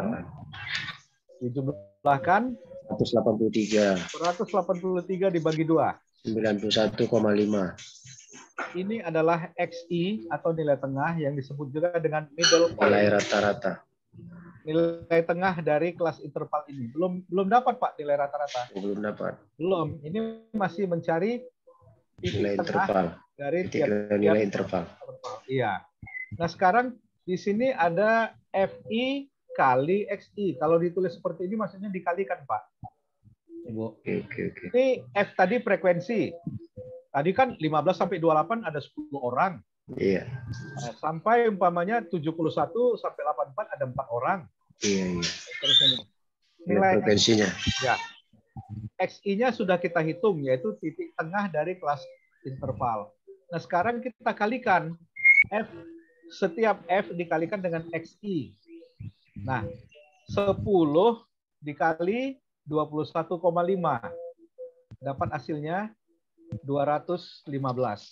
dijumlahkan seratus delapan puluh tiga. seratus delapan puluh tiga dibagi dua. sembilan puluh satu koma lima. Ini adalah X I atau nilai tengah yang disebut juga dengan middle point. Nilai rata-rata. Nilai tengah dari kelas interval ini. Belum belum dapat Pak nilai rata-rata. Belum dapat. Belum. Ini masih mencari nilai interval dari tiap, tiap nilai interval. interval. Iya. Nah, sekarang di sini ada F I kali X I. Kalau ditulis seperti ini maksudnya dikalikan, Pak. Ibu. Oke, oke, oke. Ini F tadi frekuensi. Tadi kan lima belas sampai dua puluh delapan ada sepuluh orang. Iya. Nah, sampai umpamanya tujuh puluh satu sampai delapan puluh empat ada empat orang. Iya, iya. Terus ini. Nilai frekuensinya. Ya. X I-nya sudah kita hitung, yaitu titik tengah dari kelas interval. Nah, sekarang kita kalikan. F, setiap F dikalikan dengan X I. Nah, sepuluh dikali dua puluh satu koma lima. Dapat hasilnya dua ratus lima belas.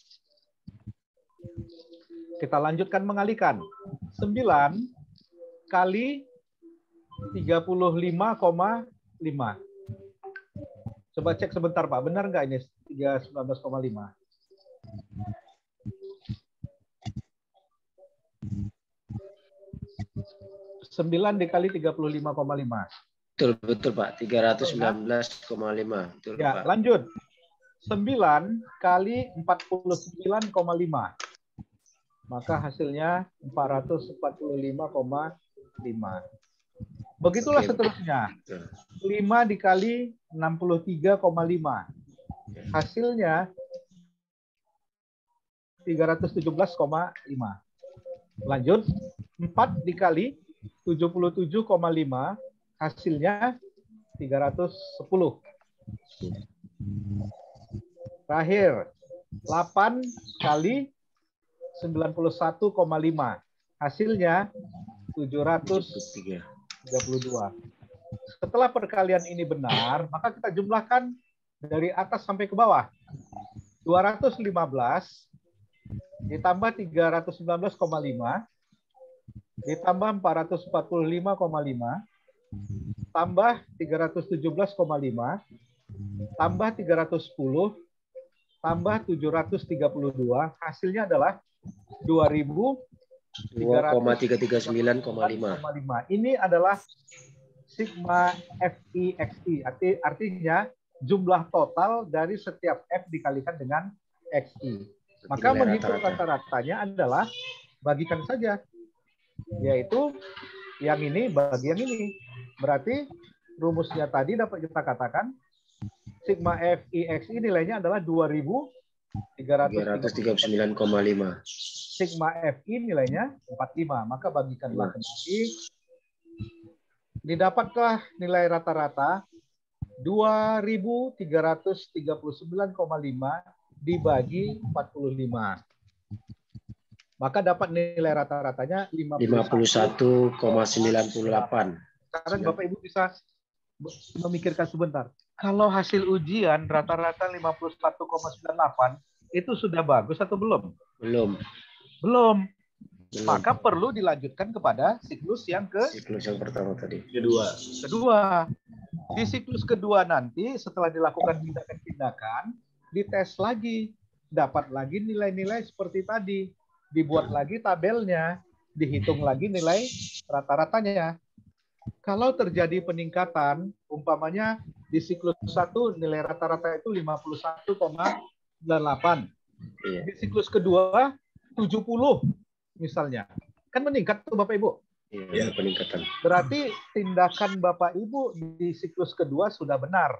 Kita lanjutkan mengalikan. sembilan kali tiga puluh lima koma lima. Coba cek sebentar Pak, benar nggak ini tiga ratus sembilan belas koma lima? sembilan dikali tiga puluh lima koma lima. Betul, betul Pak. tiga ratus sembilan belas koma lima. Betul, ya, Pak. lanjut. sembilan kali empat puluh sembilan koma lima. Maka hasilnya empat ratus empat puluh lima koma lima. Begitulah Oke. seterusnya. Betul. lima dikali enam puluh tiga koma lima. Hasilnya tiga ratus tujuh belas koma lima. Lanjut. empat dikali tujuh puluh tujuh koma lima. Hasilnya tiga ratus sepuluh. Terakhir, delapan kali sembilan puluh satu koma lima. Hasilnya tujuh ratus tiga puluh dua. Setelah perkalian ini benar, maka kita jumlahkan dari atas sampai ke bawah. dua ratus lima belas ditambah tiga ratus sembilan belas koma lima ditambah empat ratus empat puluh lima koma lima tambah tiga ratus tujuh belas koma lima tambah tiga ratus sepuluh tambah tujuh ratus tiga puluh dua, hasilnya adalah dua ribu dua koma tiga tiga sembilan koma lima. Ini adalah sigma F I X I. Arti, artinya jumlah total dari setiap F dikalikan dengan X I. Maka Nilai menghitung rata-rata. rata-ratanya adalah bagikan saja. Yaitu yang ini bagi yang ini. Berarti rumusnya tadi dapat kita katakan sigma F I X I nilainya adalah dua ribu tiga ratus tiga puluh sembilan koma lima. Sigma F I nilainya empat puluh lima. Maka bagikanlah kembali. Didapatlah nilai rata-rata dua ribu tiga ratus tiga puluh sembilan koma lima dibagi empat puluh lima. Maka dapat nilai rata-ratanya lima lima puluh satu koma sembilan delapan. Sekarang Bapak Ibu bisa memikirkan sebentar. Kalau hasil ujian rata-rata lima puluh satu koma sembilan delapan itu sudah bagus atau belum? Belum. Belum. Belum. Maka perlu dilanjutkan kepada siklus yang ke Siklus yang pertama tadi. kedua. Kedua. Di siklus kedua nanti setelah dilakukan tindakan-tindakan, dites lagi, dapat lagi nilai-nilai seperti tadi, dibuat lagi tabelnya, dihitung lagi nilai rata-ratanya. Kalau terjadi peningkatan, umpamanya di siklus satu nilai rata-rata itu lima puluh satu koma sembilan delapan. Iya. Di siklus kedua tujuh puluh misalnya. Kan meningkat tuh Bapak Ibu. Iya, ada peningkatan. Berarti tindakan Bapak Ibu di siklus kedua sudah benar.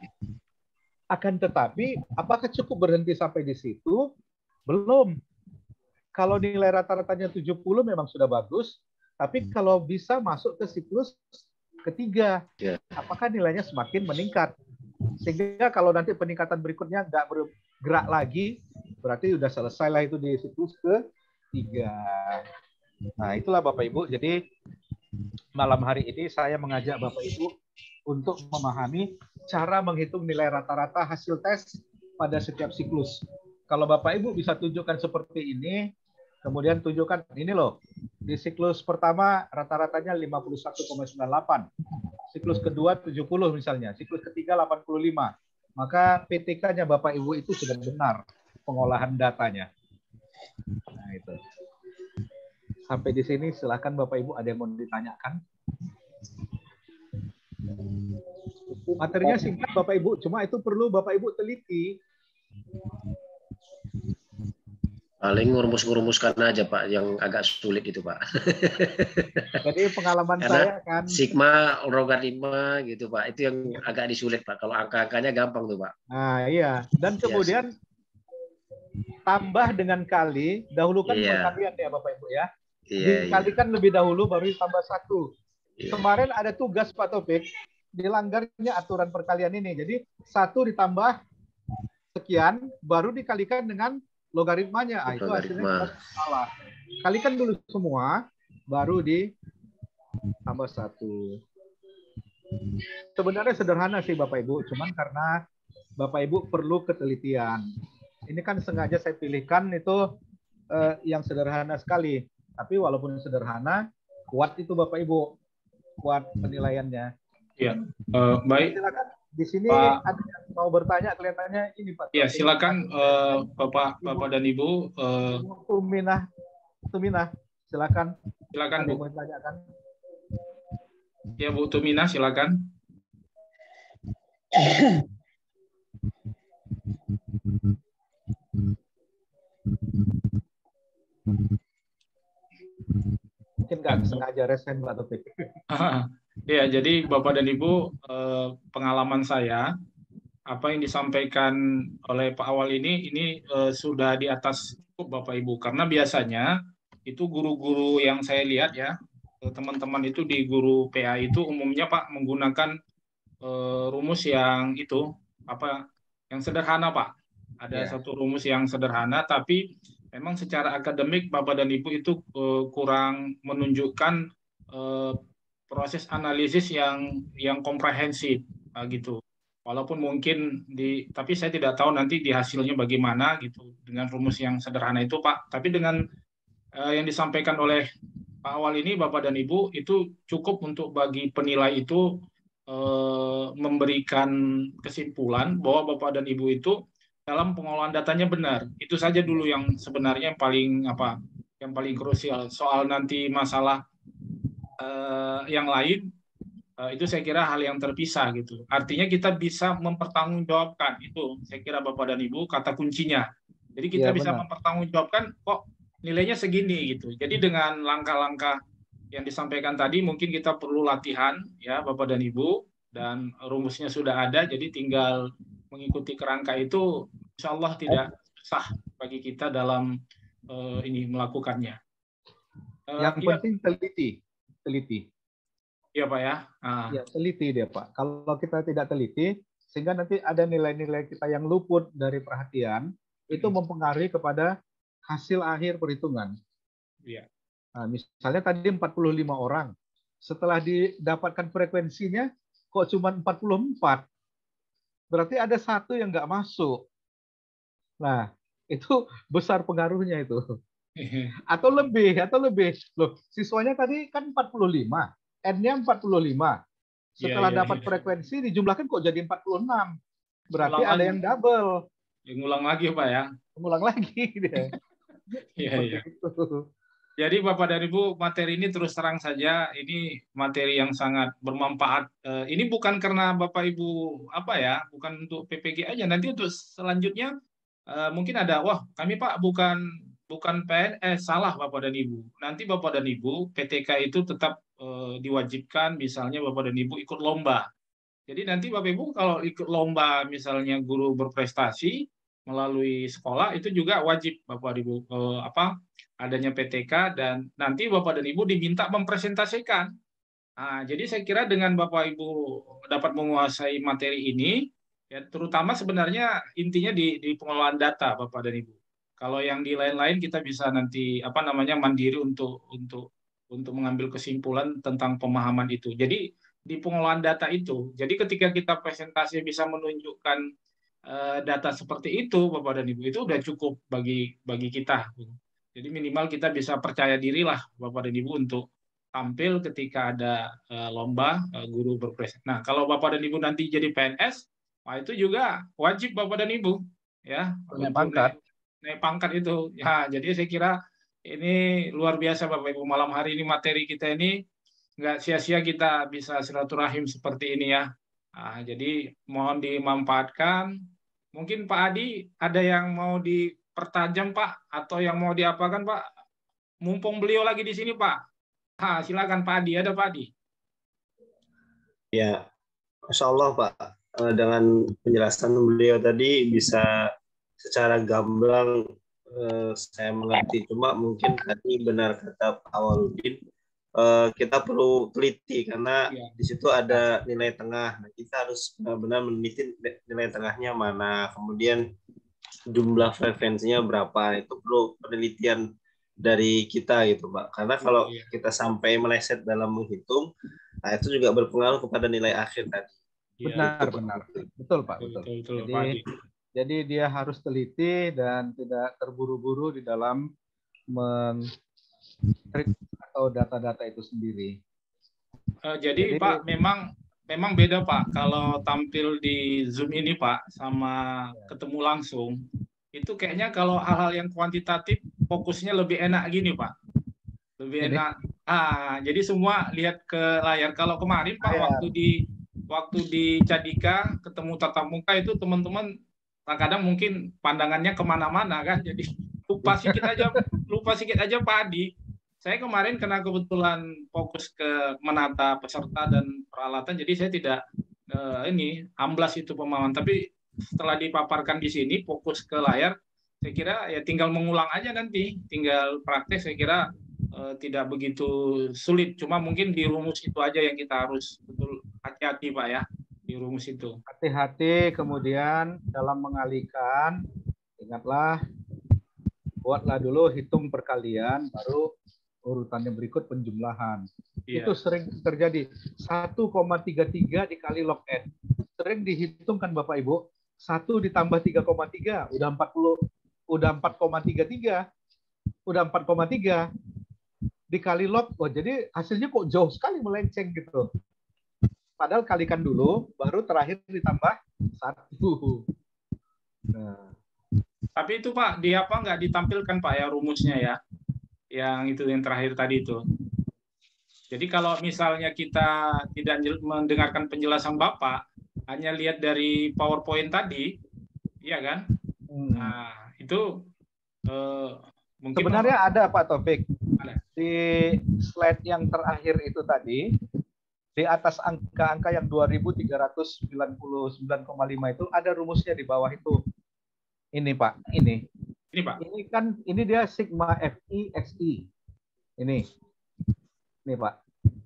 Akan tetapi, apakah cukup berhenti sampai di situ? Belum. Kalau nilai rata-ratanya tujuh puluh memang sudah bagus, tapi kalau bisa masuk ke siklus ketiga, Ya. apakah nilainya semakin meningkat? Sehingga kalau nanti peningkatan berikutnya nggak bergerak lagi, berarti sudah selesai lah itu di siklus ketiga. Nah, itulah Bapak Ibu. Jadi malam hari ini saya mengajak Bapak Ibu untuk memahami cara menghitung nilai rata-rata hasil tes pada setiap siklus. Kalau Bapak Ibu bisa tunjukkan seperti ini, kemudian tunjukkan ini loh. Di siklus pertama rata-ratanya lima puluh satu koma sembilan delapan. Siklus kedua tujuh puluh misalnya, siklus ketiga delapan puluh lima. Maka P T K-nya Bapak Ibu itu sudah benar pengolahan datanya. Nah, itu. Sampai di sini silakan Bapak Ibu ada yang mau ditanyakan. Materinya singkat Bapak Ibu, cuma itu perlu Bapak Ibu teliti. Paling ngurumus-ngurumuskan aja Pak, yang agak sulit itu Pak. Jadi pengalaman Karena saya kan sigma, logaritma gitu Pak, itu yang agak disulit Pak. Kalau angka-angkanya gampang tuh Pak. Nah, iya. Dan kemudian tambah dengan kali, dahulukan Iya. perkalian ya Bapak Ibu ya. Iya, iya. Dikalikan lebih dahulu baru ditambah satu. Iya. Kemarin ada tugas Pak Taufik, dilanggarnya aturan perkalian ini. Jadi satu ditambah sekian, baru dikalikan dengan logaritmanya. Ah, itu hasilnya Logaritma. salah. Kalikan dulu semua, baru ditambah satu. Sebenarnya sederhana sih Bapak Ibu, cuman karena Bapak Ibu perlu ketelitian. Ini kan sengaja saya pilihkan itu eh, yang sederhana sekali. Tapi walaupun sederhana, kuat itu Bapak Ibu, kuat penilaiannya. Ya, eh, baik. Silakan. di sini Pak. ada yang mau bertanya kelihatannya ini Pak. Ya, silakan uh, Bapak Bapak dan Ibu. Uh, Tuminah, Tuminah, silakan. Silakan ada Bu. yang mau ditanyakan? Ya Bu Tumina, silakan. Mungkin nggak sengaja resen Pak Taufik. Ya, jadi Bapak dan Ibu, eh, pengalaman saya, apa yang disampaikan oleh Pak Awal ini, ini eh, sudah di atas cukup Bapak Ibu. Karena biasanya itu guru-guru yang saya lihat ya, teman-teman itu di guru P A itu umumnya Pak menggunakan eh, rumus yang itu, apa, yang sederhana Pak. Ada yeah. satu rumus yang sederhana, tapi memang secara akademik Bapak dan Ibu itu uh, kurang menunjukkan uh, proses analisis yang yang komprehensif uh, gitu. Walaupun mungkin di, tapi saya tidak tahu nanti di hasilnya bagaimana gitu dengan rumus yang sederhana itu Pak. Tapi dengan uh, yang disampaikan oleh Pak Awal ini Bapak dan Ibu itu cukup untuk bagi penilai itu uh, memberikan kesimpulan bahwa Bapak dan Ibu itu dalam pengolahan datanya benar. Itu saja dulu yang sebenarnya yang paling apa, yang paling krusial. Soal nanti masalah uh, yang lain uh, itu saya kira hal yang terpisah gitu. Artinya kita bisa mempertanggungjawabkan itu. Saya kira Bapak dan Ibu kata kuncinya. Jadi kita ya, bisa benar. mempertanggungjawabkan kok nilainya segini gitu. Jadi dengan langkah-langkah yang disampaikan tadi mungkin kita perlu latihan ya Bapak dan Ibu, dan rumusnya sudah ada. Jadi tinggal mengikuti kerangka itu, insya Allah tidak sah bagi kita dalam uh, ini melakukannya. Uh, Yang iya. penting teliti, teliti. Iya Pak ya. Ah. Ya teliti dia Pak. Kalau kita tidak teliti, sehingga nanti ada nilai-nilai kita yang luput dari perhatian, hmm. itu mempengaruhi kepada hasil akhir perhitungan. Iya. Nah, misalnya tadi empat puluh lima orang, setelah didapatkan frekuensinya, kok cuma empat puluh empat. Berarti ada satu yang nggak masuk. Nah, itu besar pengaruhnya itu. Atau lebih, atau lebih. Loh, siswanya tadi kan empat puluh lima, N-nya empat puluh lima. Setelah ya, ya, dapat ya. frekuensi, dijumlahkan kok jadi empat puluh enam. Berarti ngulang ada lagi. yang double. Ya, ngulang lagi Pak ya. Ngulang lagi dia. Iya, iya. Jadi Bapak dan Ibu, materi ini terus terang saja, ini materi yang sangat bermanfaat. Ini bukan karena Bapak Ibu apa ya, bukan untuk P P G aja. Nanti untuk selanjutnya mungkin ada, wah kami Pak bukan bukan P N S, salah Bapak dan Ibu. Nanti Bapak dan Ibu P T K itu tetap eh, diwajibkan, misalnya Bapak dan Ibu ikut lomba. Jadi nanti Bapak Ibu kalau ikut lomba, misalnya guru berprestasi melalui sekolah, itu juga wajib Bapak dan Ibu eh, apa? adanya P T K, dan nanti Bapak dan Ibu diminta mempresentasikan. Nah, jadi saya kira dengan Bapak Ibu dapat menguasai materi ini, ya terutama sebenarnya intinya di, di pengelolaan data Bapak dan Ibu. Kalau yang di lain-lain kita bisa nanti apa namanya mandiri untuk untuk untuk mengambil kesimpulan tentang pemahaman itu. Jadi di pengelolaan data itu, jadi ketika kita presentasi bisa menunjukkan uh, data seperti itu Bapak dan Ibu, itu udah cukup bagi bagi kita. Jadi minimal kita bisa percaya diri lah Bapak dan Ibu untuk tampil ketika ada uh, lomba uh, guru berprestasi. Nah, kalau Bapak dan Ibu nanti jadi P N S, wah itu juga wajib Bapak dan Ibu ya naik pangkat. Naik pangkat itu. Ya, jadi saya kira ini luar biasa Bapak Ibu, malam hari ini materi kita ini nggak sia-sia kita bisa silaturahim seperti ini ya. Nah, jadi mohon dimanfaatkan. Mungkin Pak Adi ada yang mau di pertajam Pak, atau yang mau diapakan Pak, mumpung beliau lagi di sini Pak. Ha, silakan Pak Adi, ada Pak Adi. Ya, Masya Allah Pak, dengan penjelasan beliau tadi bisa secara gamblang eh, saya mengerti. Cuma mungkin tadi benar kata Pak Awaludin, eh, kita perlu teliti karena ya. Di situ ada nilai tengah. Nah, kita harus benar-benar meneliti nilai tengahnya mana, kemudian jumlah frekuensinya berapa, itu perlu penelitian dari kita gitu Pak. Karena kalau iya. kita sampai meleset dalam menghitung, nah itu juga berpengaruh kepada nilai akhir tadi. Benar, itu, benar. Betul, betul Pak, betul. betul, betul jadi, Pak jadi dia harus teliti dan tidak terburu-buru di dalam men-treat atau data-data itu sendiri. Uh, jadi, jadi Pak, memang memang beda Pak. Kalau tampil di Zoom ini Pak, sama ketemu langsung, itu kayaknya kalau hal-hal yang kuantitatif fokusnya lebih enak gini Pak. Lebih Ini? enak. Ah, jadi semua lihat ke layar. Kalau kemarin Pak, Layar. waktu di waktu di Cadika ketemu tatap muka itu teman-teman kadang mungkin pandangannya kemana-mana kan, jadi lupa sedikit aja, lupa sedikit aja Pak Adi. Saya kemarin kena kebetulan fokus ke menata peserta dan peralatan, jadi saya tidak eh, ini amblas itu pemahaman. Tapi setelah dipaparkan di sini, fokus ke layar, saya kira ya tinggal mengulang aja nanti, tinggal praktek. Saya kira eh, tidak begitu sulit. Cuma mungkin di rumus itu aja yang kita harus betul hati-hati Pak ya, di rumus itu. Hati-hati kemudian dalam mengalihkan, ingatlah, buatlah dulu hitung perkalian, baru urutannya berikut penjumlahan. Iya. Itu sering terjadi. satu koma tiga tiga dikali log N. Sering dihitung kan Bapak Ibu, satu ditambah tiga koma tiga, udah empat puluh, udah empat koma tiga tiga, udah empat koma tiga, dikali log, oh jadi hasilnya kok jauh sekali melenceng gitu. Padahal kalikan dulu, baru terakhir ditambah satu. Nah. Tapi itu Pak, di apa nggak ditampilkan Pak ya rumusnya ya? Yang itu yang terakhir tadi itu. Jadi kalau misalnya kita tidak mendengarkan penjelasan Bapak, hanya lihat dari PowerPoint tadi, iya kan? Hmm. Nah, itu eh, mungkin sebenarnya ada Pak Taufik. Ada. Di slide yang terakhir itu tadi, di atas angka-angka yang dua ribu tiga ratus sembilan puluh sembilan koma lima itu ada rumusnya di bawah itu. Ini Pak, ini. Ini Pak. Ini kan ini dia sigma F I X I. Ini. Ini Pak.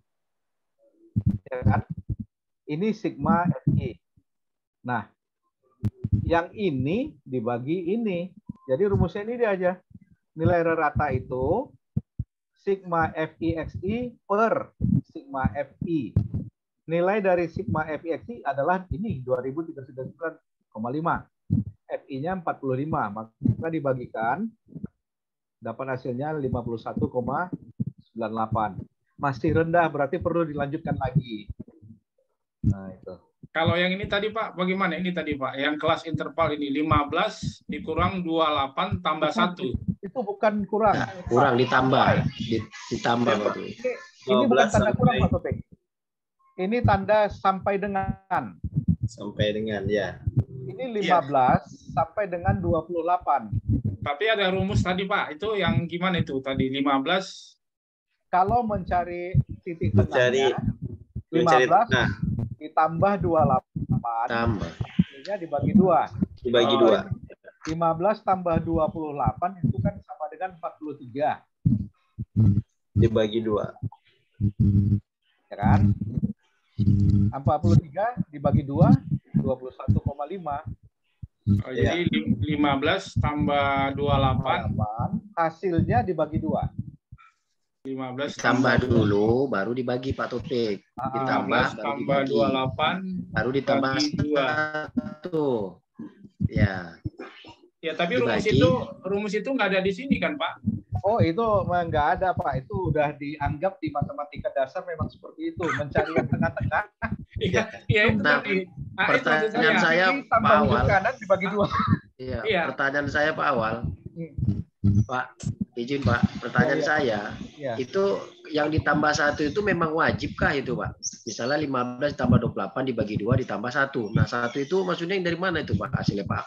Ya kan? Ini sigma F I. Nah, yang ini dibagi ini. Jadi rumusnya ini dia aja. Nilai rata itu sigma F I X I per sigma F I. Nilai dari sigma F I X I adalah ini dua ribu tiga ratus sembilan puluh sembilan koma lima. F I-nya empat puluh lima, maka dibagikan dapat hasilnya lima puluh satu koma sembilan delapan. Masih rendah, berarti perlu dilanjutkan lagi. Nah, itu. Kalau yang ini tadi Pak, bagaimana ini tadi Pak? Yang kelas interval ini lima belas dikurang dua puluh delapan tambah satu. Itu bukan kurang. Nah, kurang ditambah, ditambah Pak. Ini, ini bukan tanda kurang Pak Topik. Ini tanda sampai dengan. Sampai dengan ya. Ini lima belas ya. Sampai dengan dua puluh delapan. Tapi ada rumus tadi Pak, itu yang gimana itu tadi lima belas? Kalau mencari titik mencari, tengahnya, lima belas nah. Ditambah dua puluh delapan. Tambah. Ini dibagi dua. Dibagi oh, dua. lima belas tambah dua puluh delapan itu kan sama dengan empat puluh tiga. Dibagi dua. Ya kan? empat puluh tiga dibagi dua, dua puluh satu koma lima. Oh, ya. Jadi lima belas tambah dua puluh delapan. Hasilnya dibagi dua. lima belas tambah dulu, baru dibagi Pak Taufik. Ditambah, baru tambah dibagi. dua puluh delapan. Baru ditambah satu. Ya. Ya, tapi rumus dibagi. itu rumus itu nggak ada di sini kan Pak? Oh, itu nggak ada Pak. Itu udah dianggap di matematika dasar memang seperti itu. Mencari yang tengah-tengah. Iya, iya itu nah, tadi. Nah, pertanyaan itu saya Pak Awal. Kanan dibagi dua. Iya, iya. Pertanyaan saya Pak Awal. Hmm. Pak, izin Pak. Pertanyaan oh, iya. saya, iya. itu yang ditambah satu itu memang wajibkah itu Pak? Misalnya lima belas ditambah dua puluh delapan dibagi dua ditambah satu. Nah, satu itu maksudnya yang dari mana itu Pak hasilnya Pak?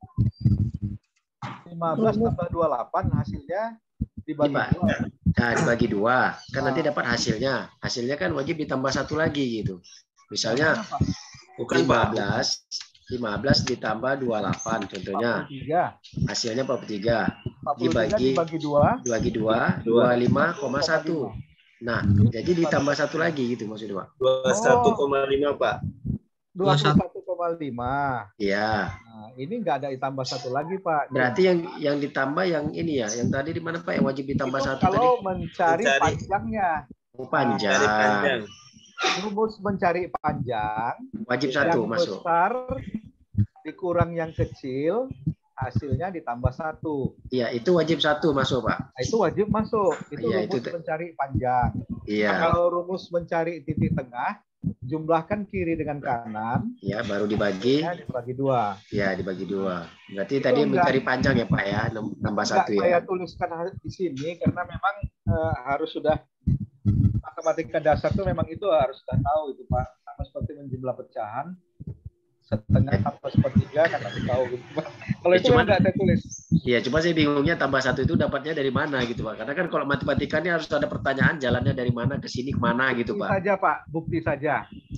lima belas tambah dua puluh delapan hasilnya dibagi Pak. dua. Nah, dibagi dua. Kan nah. nanti dapat hasilnya. Hasilnya kan wajib ditambah satu lagi gitu. Misalnya bukan lima belas, lima belas ditambah dua puluh delapan contohnya. empat puluh tiga. Hasilnya empat puluh tiga. empat puluh tiga Dibagi dibagi dua. Dibagi dua, dua puluh lima koma satu. Nah, jadi ditambah satu lagi gitu maksudnya Pak. dua puluh satu koma lima Pak. dua puluh satu koma lima. Iya. Nah, ini nggak ada ditambah satu lagi Pak. Berarti yang yang ditambah yang ini ya, yang tadi di mana Pak yang wajib ditambah itu satu kalau tadi? mencari, mencari panjangnya. Oh, panjang. panjang. Rumus mencari panjang. Wajib satu yang masuk. Besar dikurang yang kecil, hasilnya ditambah satu. Iya, itu wajib satu masuk Pak. Nah, itu wajib masuk. Itu ya, rumus itu mencari panjang. Iya. Nah, kalau rumus mencari titik tengah, jumlahkan kiri dengan kanan. Ya, baru dibagi. Ya, dibagi dua. Ya, dibagi dua. Berarti Itu tadi enggak, mencari panjang ya Pak ya, nambah satu ya. Saya tuliskan di sini karena memang uh, harus sudah matematika dasar itu memang itu harus sudah tahu itu Pak. Sama seperti menjumlah pecahan, setengah tambah sepertiga kan harus tahu gitu Pak. Kalau ya, itu cuma, enggak saya tulis. Iya, cuma saya bingungnya tambah satu itu dapatnya dari mana gitu Pak. Karena kan kalau matematika ini harus ada pertanyaan jalannya dari mana ke sini kemana gitu Bukti Pak. saja Pak, bukti saja.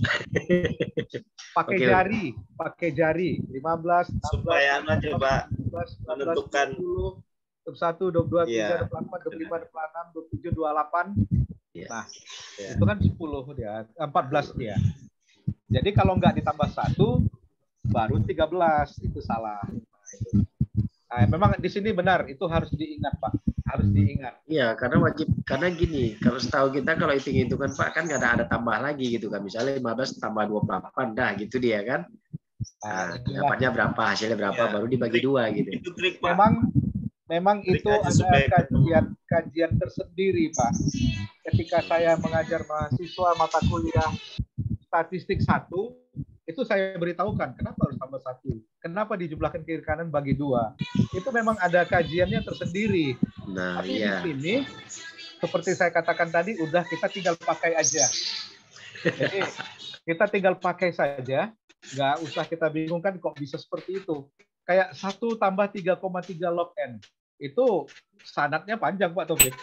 Pakai Oke, jari, pakai jari. lima belas, enam belas, supaya anak coba enam belas, menentukan dua puluh, dua puluh satu, dua puluh dua, Iya. dua puluh empat, dua puluh lima, dua puluh enam, dua puluh tujuh, dua puluh delapan. Iya. Nah, Ya. itu kan sepuluh dia, empat belas dia. Jadi kalau nggak ditambah satu, baru tiga belas. Itu salah. Nah, memang di sini benar, itu harus diingat Pak. Harus diingat. Iya, karena wajib, karena gini, kalau setahu kita kalau hitung-hitungan Pak kan nggak ada ada tambah lagi gitu kan. Misalnya lima belas tambah dua puluh delapan, dah gitu dia kan. Nah, dapatnya berapa, hasilnya berapa, Ya. baru dibagi dua gitu. Itu trik Pak. Memang memang Trik itu aja ada supaya kajian kajian tersendiri Pak. Ketika saya mengajar mahasiswa mata kuliah statistik satu, itu saya beritahukan kenapa harus tambah satu, kenapa dijumlahkan kiri kanan bagi dua. Itu memang ada kajiannya tersendiri. Nah, Tapi iya. di sini seperti saya katakan tadi, udah kita tinggal pakai aja. Jadi kita tinggal pakai saja, nggak usah kita bingungkan kok bisa seperti itu. Kayak satu tambah tiga koma tiga log N. Itu sanadnya panjang Pak Taufik.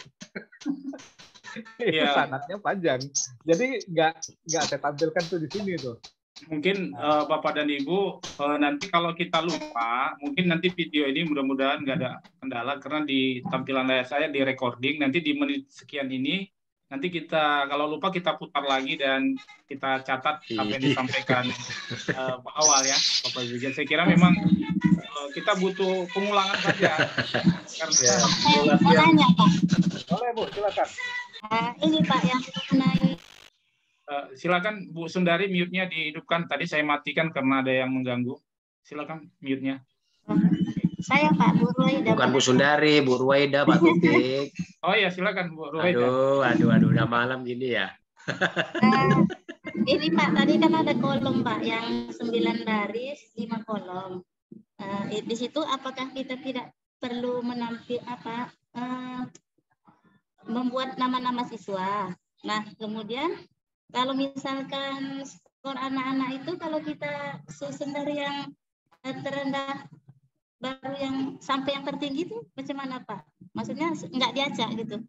Itu Iya. sanadnya panjang. Jadi nggak nggak saya tampilkan tuh di sini tuh. Mungkin uh, Bapak dan Ibu uh, nanti kalau kita lupa, mungkin nanti video ini mudah-mudahan nggak ada kendala karena di tampilan layar saya di recording, nanti di menit sekian ini nanti kita kalau lupa kita putar lagi dan kita catat apa yang disampaikan uh, awal ya Bapak Ibu. Saya kira memang uh, kita butuh pengulangan saja karena Ya. Saya mau nanya Pak. Boleh Bu, silakan. Uh, ini Pak yang mengenai uh, silakan Bu Sundari mute-nya dihidupkan. Tadi saya matikan karena ada yang mengganggu. Silakan mute-nya. saya Pak Bu Ruwaida. Bukan Bu Sundari, Bu Ruwaida, Pak Taufik. Oh ya, silakan Bu Ruwaida. Aduh, aduh, aduh, udah malam gini ya. Uh, ini Pak, tadi kan ada kolom Pak yang sembilan baris, lima kolom. Uh, di situ apakah kita tidak perlu menampil apa uh, membuat nama-nama siswa. Nah, kemudian kalau misalkan skor anak-anak itu kalau kita susun dari yang uh, terendah baru yang sampai yang tertinggi itu macam mana Pak? Maksudnya nggak diacak gitu.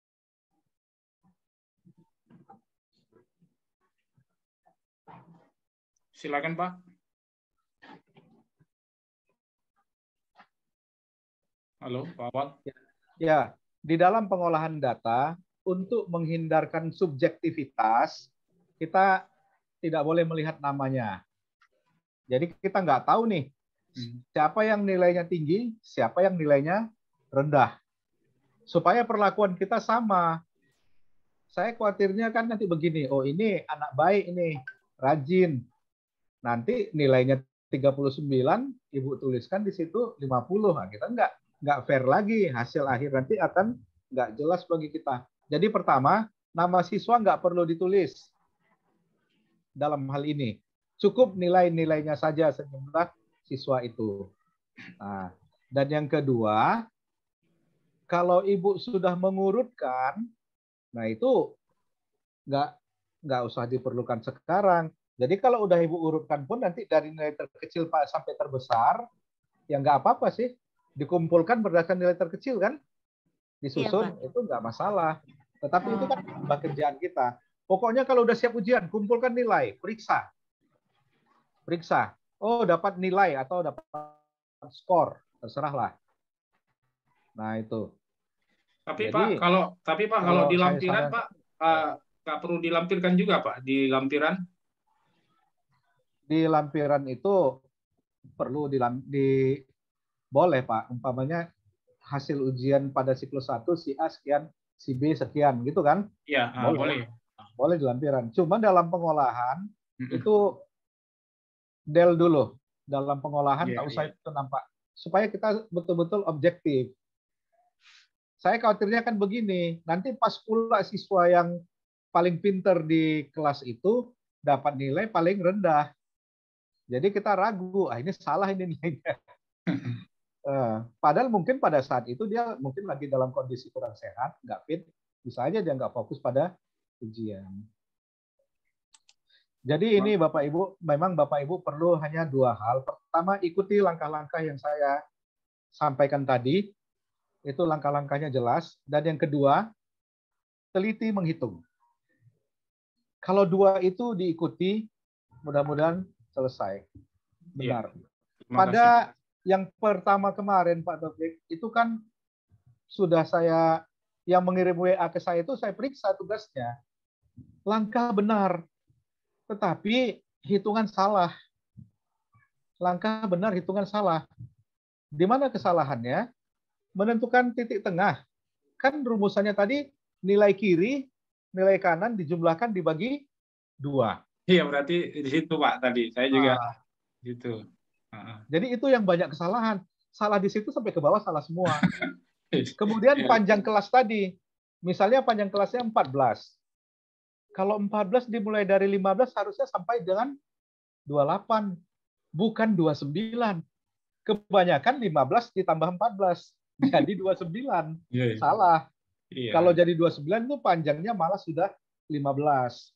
Silakan Pak. Halo, Pak Awal. Ya, di dalam pengolahan data untuk menghindarkan subjektivitas kita tidak boleh melihat namanya. Jadi kita nggak tahu nih siapa yang nilainya tinggi, siapa yang nilainya rendah. Supaya perlakuan kita sama. Saya khawatirnya kan nanti begini, oh ini anak baik ini, rajin. Nanti nilainya tiga puluh sembilan, Ibu tuliskan di situ lima puluh. Nah, kita nggak nggak fair lagi. Hasil akhir nanti akan nggak jelas bagi kita. Jadi pertama, nama siswa nggak perlu ditulis dalam hal ini. Cukup nilai-nilainya saja sejumlah siswa itu. Nah, dan yang kedua, kalau Ibu sudah mengurutkan, nah itu nggak nggak usah diperlukan sekarang. Jadi kalau udah Ibu urutkan pun nanti dari nilai terkecil Pak sampai terbesar, ya nggak apa-apa sih. Dikumpulkan berdasarkan nilai terkecil kan, disusun ya, itu nggak masalah. Tetapi oh. itu kan pekerjaan kita. Pokoknya kalau udah siap ujian, kumpulkan nilai, periksa, periksa. Oh dapat nilai atau dapat skor, terserahlah. Nah itu. Tapi Jadi, Pak, kalau tapi Pak kalau, kalau di lampiran Pak, uh, nggak perlu dilampirkan juga Pak di lampiran? Di lampiran itu perlu di, di boleh Pak, umpamanya hasil ujian pada siklus satu si A sekian, si B sekian gitu kan? Iya, boleh. boleh. Boleh di lampiran. Cuma dalam pengolahan mm-hmm. itu del dulu. Dalam pengolahan yeah, tak usah yeah. itu nampak supaya kita betul-betul objektif. Saya khawatirnya kan begini, nanti pas pula siswa yang paling pinter di kelas itu dapat nilai paling rendah. Jadi kita ragu, ah ini salah ini nilainya. Eh, padahal mungkin pada saat itu dia mungkin lagi dalam kondisi kurang sehat, nggak fit, bisa aja dia nggak fokus pada ujian. Jadi ini Bapak Ibu, memang Bapak Ibu perlu hanya dua hal. Pertama, ikuti langkah-langkah yang saya sampaikan tadi, itu langkah-langkahnya jelas. Dan yang kedua, teliti menghitung. Kalau dua itu diikuti, mudah-mudahan selesai. Benar. Ya, pada yang pertama kemarin Pak Taufik, itu kan sudah saya, yang mengirim W A ke saya itu saya periksa tugasnya. Langkah benar, tetapi hitungan salah. Langkah benar, hitungan salah. Di mana kesalahannya? Menentukan titik tengah. Kan rumusannya tadi nilai kiri, nilai kanan dijumlahkan dibagi dua. Iya, berarti di situ Pak tadi. Saya juga Ah. gitu. Ah. Jadi itu yang banyak kesalahan. Salah di situ sampai ke bawah salah semua. Kemudian panjang kelas tadi. Misalnya panjang kelasnya empat belas. Kalau empat belas dimulai dari lima belas harusnya sampai dengan dua puluh delapan. Bukan dua puluh sembilan. Kebanyakan lima belas ditambah empat belas. Jadi dua puluh sembilan. Iya, iya. Salah. Iya. Kalau jadi dua puluh sembilan itu panjangnya malah sudah lima belas.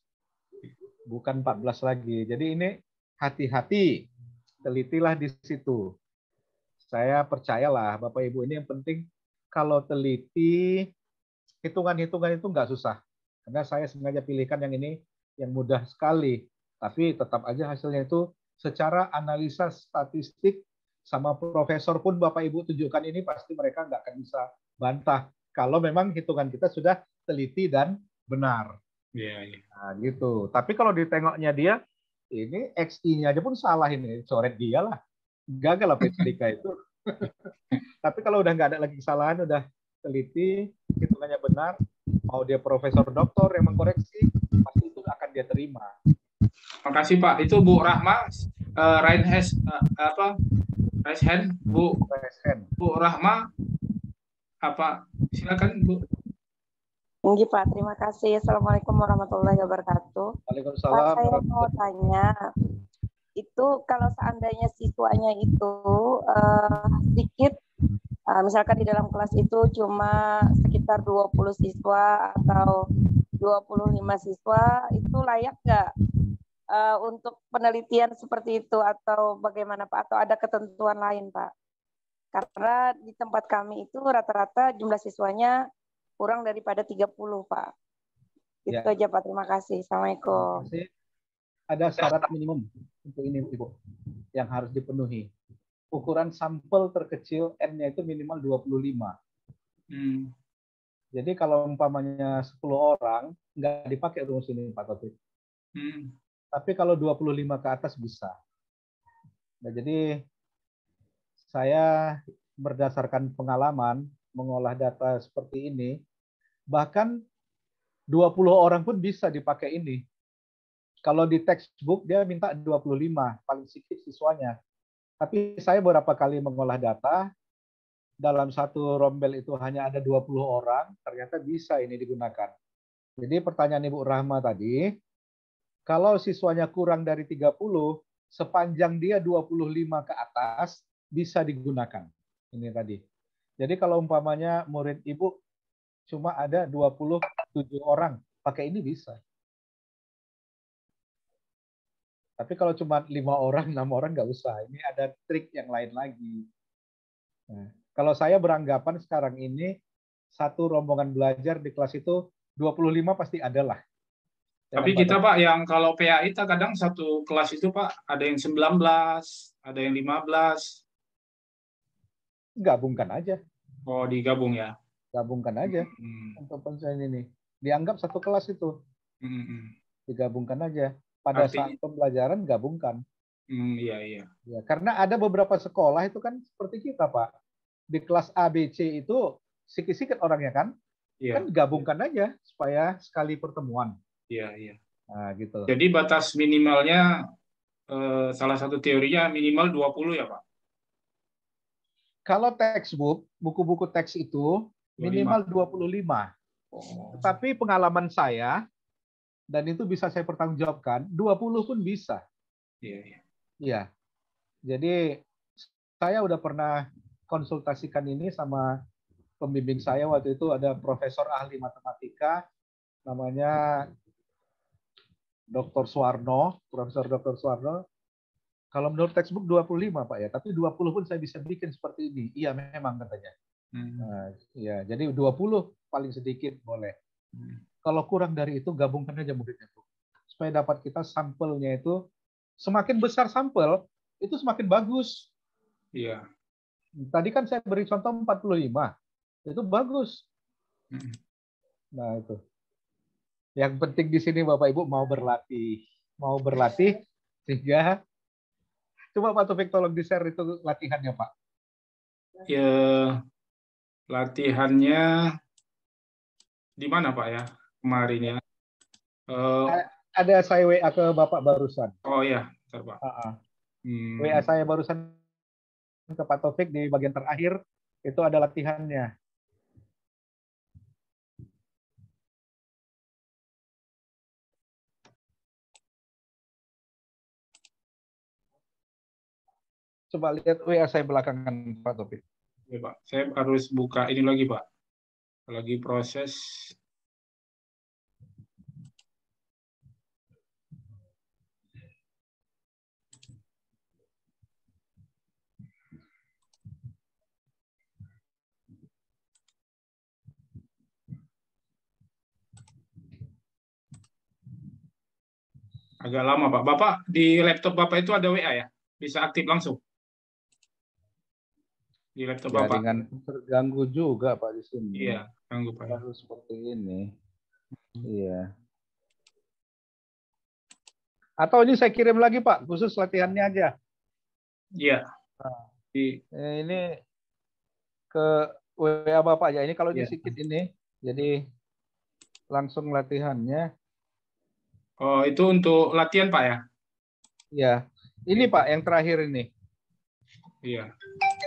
Bukan empat belas lagi. Jadi ini hati-hati. Telitilah di situ. Saya percayalah Bapak Ibu, ini yang penting kalau teliti, hitungan-hitungan itu nggak susah. Karena saya sengaja pilihkan yang ini yang mudah sekali. Tapi tetap aja hasilnya itu secara analisa statistik sama profesor pun Bapak Ibu tunjukkan ini pasti mereka nggak akan bisa bantah. Kalau memang hitungan kita sudah teliti dan benar. Iya, iya. Nah, gitu. Tapi kalau ditengoknya dia, ini X I-nya aja pun salah ini. Coret dia lah. Gagal lah P D K itu. Tapi kalau udah nggak ada lagi kesalahan, udah teliti, hitungannya benar, mau dia profesor doktor yang mengkoreksi, pasti itu akan dia terima. Makasih Pak. Itu Bu Rahma, uh, right hand, uh, apa? Right hand, Bu. Right hand. Bu Rahma, apa? Silakan Bu. Tinggi Pak, terima kasih. Assalamualaikum warahmatullahi wabarakatuh. Waalaikumsalam. Pak, saya mau tanya, itu kalau seandainya siswanya itu uh, sedikit, uh, misalkan di dalam kelas itu cuma sekitar dua puluh siswa atau dua puluh lima siswa, itu layak nggak uh, untuk penelitian seperti itu atau bagaimana Pak? Atau ada ketentuan lain Pak? Karena di tempat kami itu rata-rata jumlah siswanya kurang daripada tiga puluh, Pak. Itu Ya. aja, Pak. Terima kasih. Assalamualaikum. Terima kasih. Ada syarat minimum untuk ini, Ibu, yang harus dipenuhi. Ukuran sampel terkecil N-nya itu minimal dua puluh lima. Hmm. Jadi kalau umpamanya sepuluh orang, nggak dipakai rumus ini, Pak Taufik. Hmm. Tapi kalau dua puluh lima ke atas bisa. Nah, jadi saya berdasarkan pengalaman mengolah data seperti ini, bahkan dua puluh orang pun bisa dipakai ini. Kalau di textbook dia minta dua puluh lima, paling sedikit siswanya. Tapi saya beberapa kali mengolah data, dalam satu rombel itu hanya ada dua puluh orang, ternyata bisa ini digunakan. Jadi pertanyaan Ibu Rahma tadi, kalau siswanya kurang dari tiga puluh, sepanjang dia dua puluh lima ke atas, bisa digunakan. Ini tadi. Jadi kalau umpamanya murid Ibu cuma ada dua puluh tujuh orang, pakai ini bisa. Tapi kalau cuma lima orang, enam orang nggak usah. Ini ada trik yang lain lagi. Nah, kalau saya beranggapan sekarang ini, satu rombongan belajar di kelas itu dua puluh lima pasti ada lah. Tapi kita Pak, yang kalau P A I kita kadang satu kelas itu Pak, ada yang sembilan belas, ada yang lima belas. Gabungkan aja. Oh, digabung ya? Gabungkan aja. Hmm. Untuk penelitian ini. Dianggap satu kelas itu. Hmm. Digabungkan aja. Pada Artinya, saat pembelajaran gabungkan. Hmm, iya, iya. Ya, karena ada beberapa sekolah itu kan seperti kita, Pak. Di kelas A, B, C itu sikit-sikit orangnya kan? Iya. Kan gabungkan aja supaya sekali pertemuan. Iya, iya. Nah, gitu. Jadi batas minimalnya, eh, salah satu teorinya minimal dua puluh ya Pak? Kalau textbook, buku-buku teks itu minimal dua puluh lima. Oh. Tetapi pengalaman saya, dan itu bisa saya pertanggungjawabkan, dua puluh pun bisa. Iya, iya. Iya. Jadi saya udah pernah konsultasikan ini sama pembimbing saya waktu itu, ada profesor ahli matematika namanya doktor Suwarno, Profesor doktor Suwarno. Kalau menurut textbook dua puluh lima Pak ya, tapi dua puluh pun saya bisa bikin seperti ini. Iya memang katanya. Hmm. Nah, ya, jadi dua puluh paling sedikit boleh. Hmm. Kalau kurang dari itu gabungkan aja muridnya tuh. Supaya dapat kita sampelnya itu semakin besar sampel itu semakin bagus. Iya. Tadi kan saya beri contoh empat puluh lima. Itu bagus. Hmm. Nah, itu. Yang penting di sini Bapak Ibu mau berlatih. Mau berlatih sehingga coba Pak Taufik tolong di-share itu latihannya, Pak. Ya, latihannya di mana, Pak ya? Kemarin ya. Uh, Ada saya W A ke Bapak barusan. Oh iya, bentar, Pak. Uh-uh. Hmm. W A saya barusan ke Pak Taufik di bagian terakhir itu ada latihannya. Coba lihat W A saya belakangan, Pak Taufik. Ya, Pak. Saya harus buka ini lagi, Pak. Lagi proses. Agak lama, Pak. Bapak, di laptop Bapak itu ada W A ya? Bisa aktif langsung? Di laptop ya, Bapak. Dengan terganggu juga Pak di sini. Iya, ganggu Pak. Harus seperti ini. Hmm. Iya. Atau ini saya kirim lagi Pak, khusus latihannya aja. Iya. Nah, di, ini ke W A Bapak ya. Ini kalau iya. disikit ini, jadi langsung latihannya. Oh, itu untuk latihan Pak ya? Iya. Ini Pak yang terakhir ini. Iya.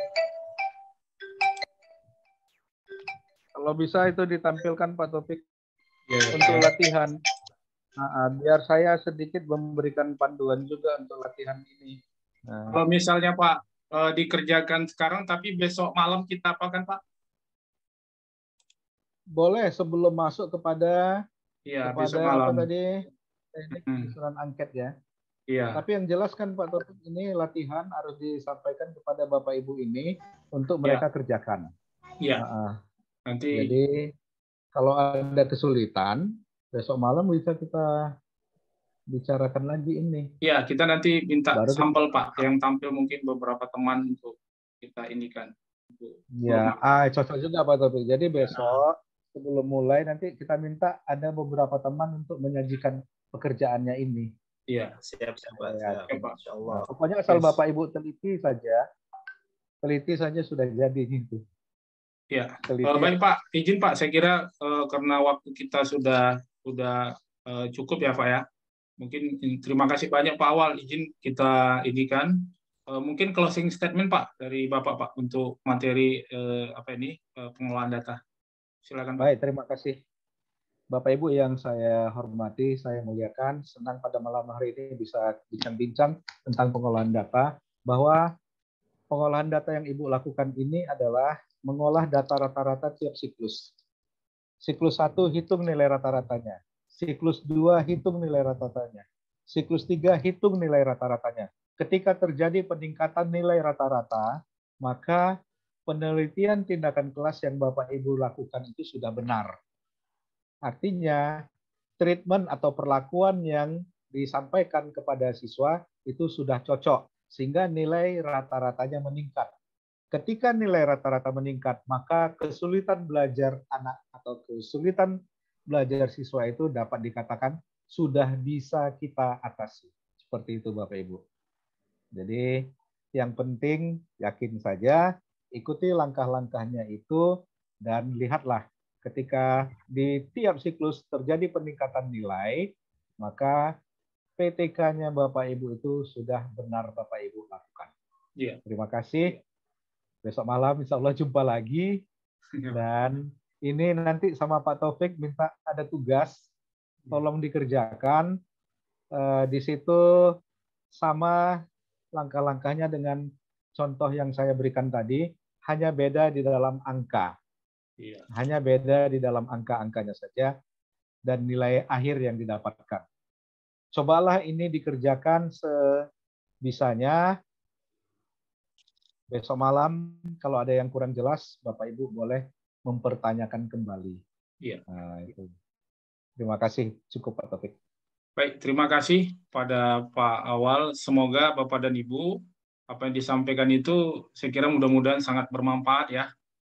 Kalau bisa itu ditampilkan Pak Taufik ya, untuk ya. latihan. Nah, biar saya sedikit memberikan panduan juga untuk latihan ini. Nah. Kalau misalnya Pak eh, dikerjakan sekarang, tapi besok malam kita apakan Pak? Boleh sebelum masuk kepada ya, kepada besok malam. apa tadi teknik penyusunan hmm. angket ya. Iya. Tapi yang jelas kan Pak Taufik ini latihan harus disampaikan kepada Bapak Ibu ini untuk mereka ya. kerjakan. Iya. Nah, nanti. Jadi kalau ada kesulitan besok malam bisa kita bicarakan lagi ini. Iya, kita nanti minta Baru sampel kita... Pak yang tampil mungkin beberapa teman untuk kita ini kan. Ya, ah, cocok juga Pak Taufik. Jadi besok nah. sebelum mulai nanti kita minta ada beberapa teman untuk menyajikan pekerjaannya ini. Iya, siap siap Pak. Ya, siap, Pak. Insyaallah. Nah, pokoknya asal yes. Bapak Ibu teliti saja, teliti saja sudah jadi itu. Ya, uh, baik Pak, izin Pak, saya kira uh, karena waktu kita sudah sudah uh, cukup ya Pak ya. Mungkin terima kasih banyak Pak Awal, izin kita ini kan. Uh, mungkin closing statement Pak dari Bapak Pak untuk materi uh, apa ini uh, pengolahan data. Silakan Pak. Baik, terima kasih. Bapak Ibu yang saya hormati, saya muliakan, senang pada malam hari ini bisa bincang-bincang tentang pengolahan data, bahwa pengolahan data yang Ibu lakukan ini adalah mengolah data rata-rata tiap siklus. Siklus satu hitung nilai rata-ratanya. Siklus dua hitung nilai rata-ratanya. Siklus tiga hitung nilai rata-ratanya. Ketika terjadi peningkatan nilai rata-rata, maka penelitian tindakan kelas yang Bapak Ibu lakukan itu sudah benar. Artinya, treatment atau perlakuan yang disampaikan kepada siswa itu sudah cocok, sehingga nilai rata-ratanya meningkat. Ketika nilai rata-rata meningkat, maka kesulitan belajar anak atau kesulitan belajar siswa itu dapat dikatakan sudah bisa kita atasi. Seperti itu Bapak Ibu. Jadi yang penting yakin saja, ikuti langkah-langkahnya itu, dan lihatlah ketika di tiap siklus terjadi peningkatan nilai, maka P T K-nya Bapak Ibu itu sudah benar Bapak Ibu lakukan. Yeah. Terima kasih. Besok malam insya Allah jumpa lagi. Dan ini nanti sama Pak Taufik minta ada tugas. tolong dikerjakan. Eh, di situ sama langkah-langkahnya dengan contoh yang saya berikan tadi, hanya beda di dalam angka. Iya. Hanya beda di dalam angka-angkanya saja dan nilai akhir yang didapatkan. Cobalah ini dikerjakan sebisanya. Besok malam kalau ada yang kurang jelas, Bapak Ibu boleh mempertanyakan kembali. Iya. Nah, itu. Terima kasih. Cukup Pak Taufik. Baik, terima kasih pada Pak Awal. Semoga Bapak dan Ibu apa yang disampaikan itu saya kira mudah-mudahan sangat bermanfaat ya.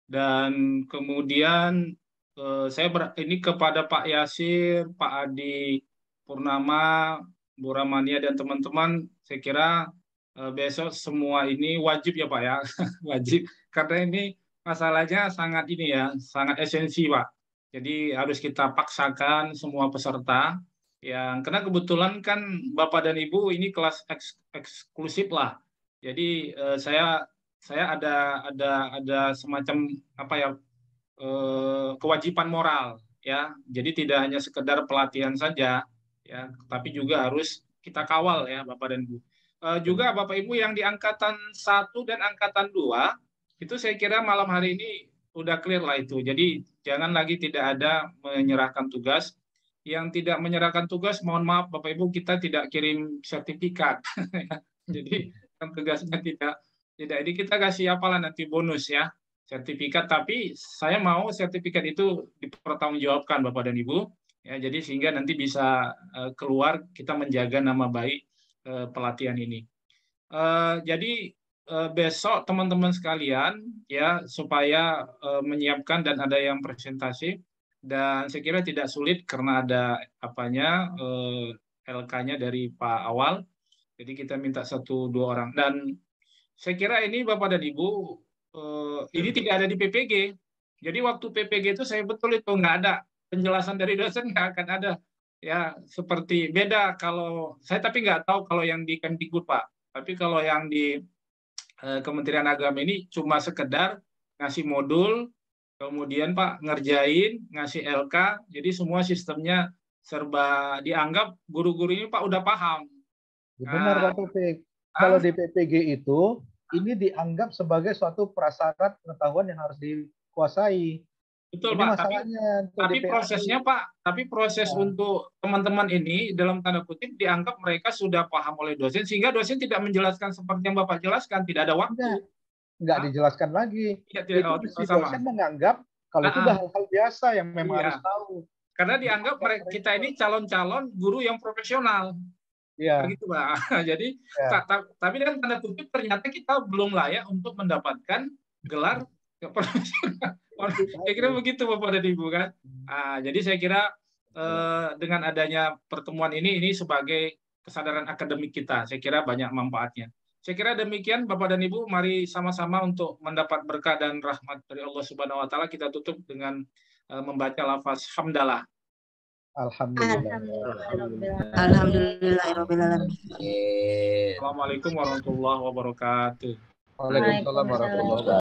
Dan kemudian eh, saya ber, ini kepada Pak Yasir, Pak Adi Purnama, Bu Ramania dan teman-teman, saya kira eh, besok semua ini wajib ya Pak ya, wajib karena ini masalahnya sangat ini ya, sangat esensi Pak. Jadi harus kita paksakan semua peserta. Yang karena kebetulan kan Bapak dan Ibu ini kelas eks, eksklusif lah. Jadi eh, saya saya ada ada ada semacam apa ya eh, kewajiban moral ya. Jadi tidak hanya sekedar pelatihan saja ya, tapi juga harus kita kawal ya Bapak dan Ibu. Eh, juga Bapak Ibu yang di angkatan satu dan angkatan dua itu saya kira malam hari ini udah clear lah itu. Jadi jangan lagi tidak ada menyerahkan tugas. Yang tidak menyerahkan tugas, mohon maaf Bapak Ibu, kita tidak kirim sertifikat. Jadi tugasnya tidak tidak ini kita kasih apalah nanti bonus ya sertifikat. Tapi saya mau sertifikat itu dipertanggungjawabkan Bapak dan Ibu. Ya, jadi sehingga nanti bisa uh, keluar kita menjaga nama baik uh, pelatihan ini. Uh, jadi uh, besok teman-teman sekalian ya supaya uh, menyiapkan dan ada yang presentasi. Dan saya kira tidak sulit karena ada apanya eh, L K-nya dari Pak Awal. Jadi kita minta satu dua orang. Dan saya kira ini Bapak dan Ibu eh, ini tidak ada di P P G. Jadi waktu P P G itu saya betul itu nggak ada penjelasan dari dosen, nggak akan ada. Ya seperti beda kalau saya tapi nggak tahu kalau yang di Kemdikbud Pak. Tapi kalau yang di eh, Kementerian Agama ini cuma sekedar ngasih modul. Kemudian Pak ngerjain, ngasih L K, jadi semua sistemnya serba dianggap guru-guru ini Pak udah paham. Benar Pak Taufik. Kalau di P P G itu, ini dianggap sebagai suatu prasyarat pengetahuan yang harus dikuasai. Betul ini Pak, masalahnya, tapi, tapi prosesnya Pak, tapi proses nah. untuk teman-teman ini dalam tanda kutip dianggap mereka sudah paham oleh dosen, sehingga dosen tidak menjelaskan seperti yang Bapak jelaskan, tidak ada waktu. Enggak. Nggak Hah? dijelaskan lagi. Ya, itu oh, si sama. dosen menganggap kalau itu udah hal-hal biasa yang memang iya. harus tahu. Karena dianggap mereka, kita ini calon-calon guru yang profesional. Iya. Begitu Pak. Jadi ya. ta ta tapi dengan tanda kutip ternyata kita belum layak untuk mendapatkan gelar profesional. Saya kira begitu Bapak dan Ibu kan. Nah, jadi saya kira eh, dengan adanya pertemuan ini ini sebagai kesadaran akademik kita, saya kira banyak manfaatnya. Saya kira demikian Bapak dan Ibu, mari sama-sama untuk mendapat berkah dan rahmat dari Allah Subhanahu wa taala kita tutup dengan uh, membaca lafaz hamdalah. Alhamdulillah. Alhamdulillahirabbil alamin. Assalamualaikum warahmatullahi wabarakatuh. Waalaikumsalam warahmatullahi wabarakatuh.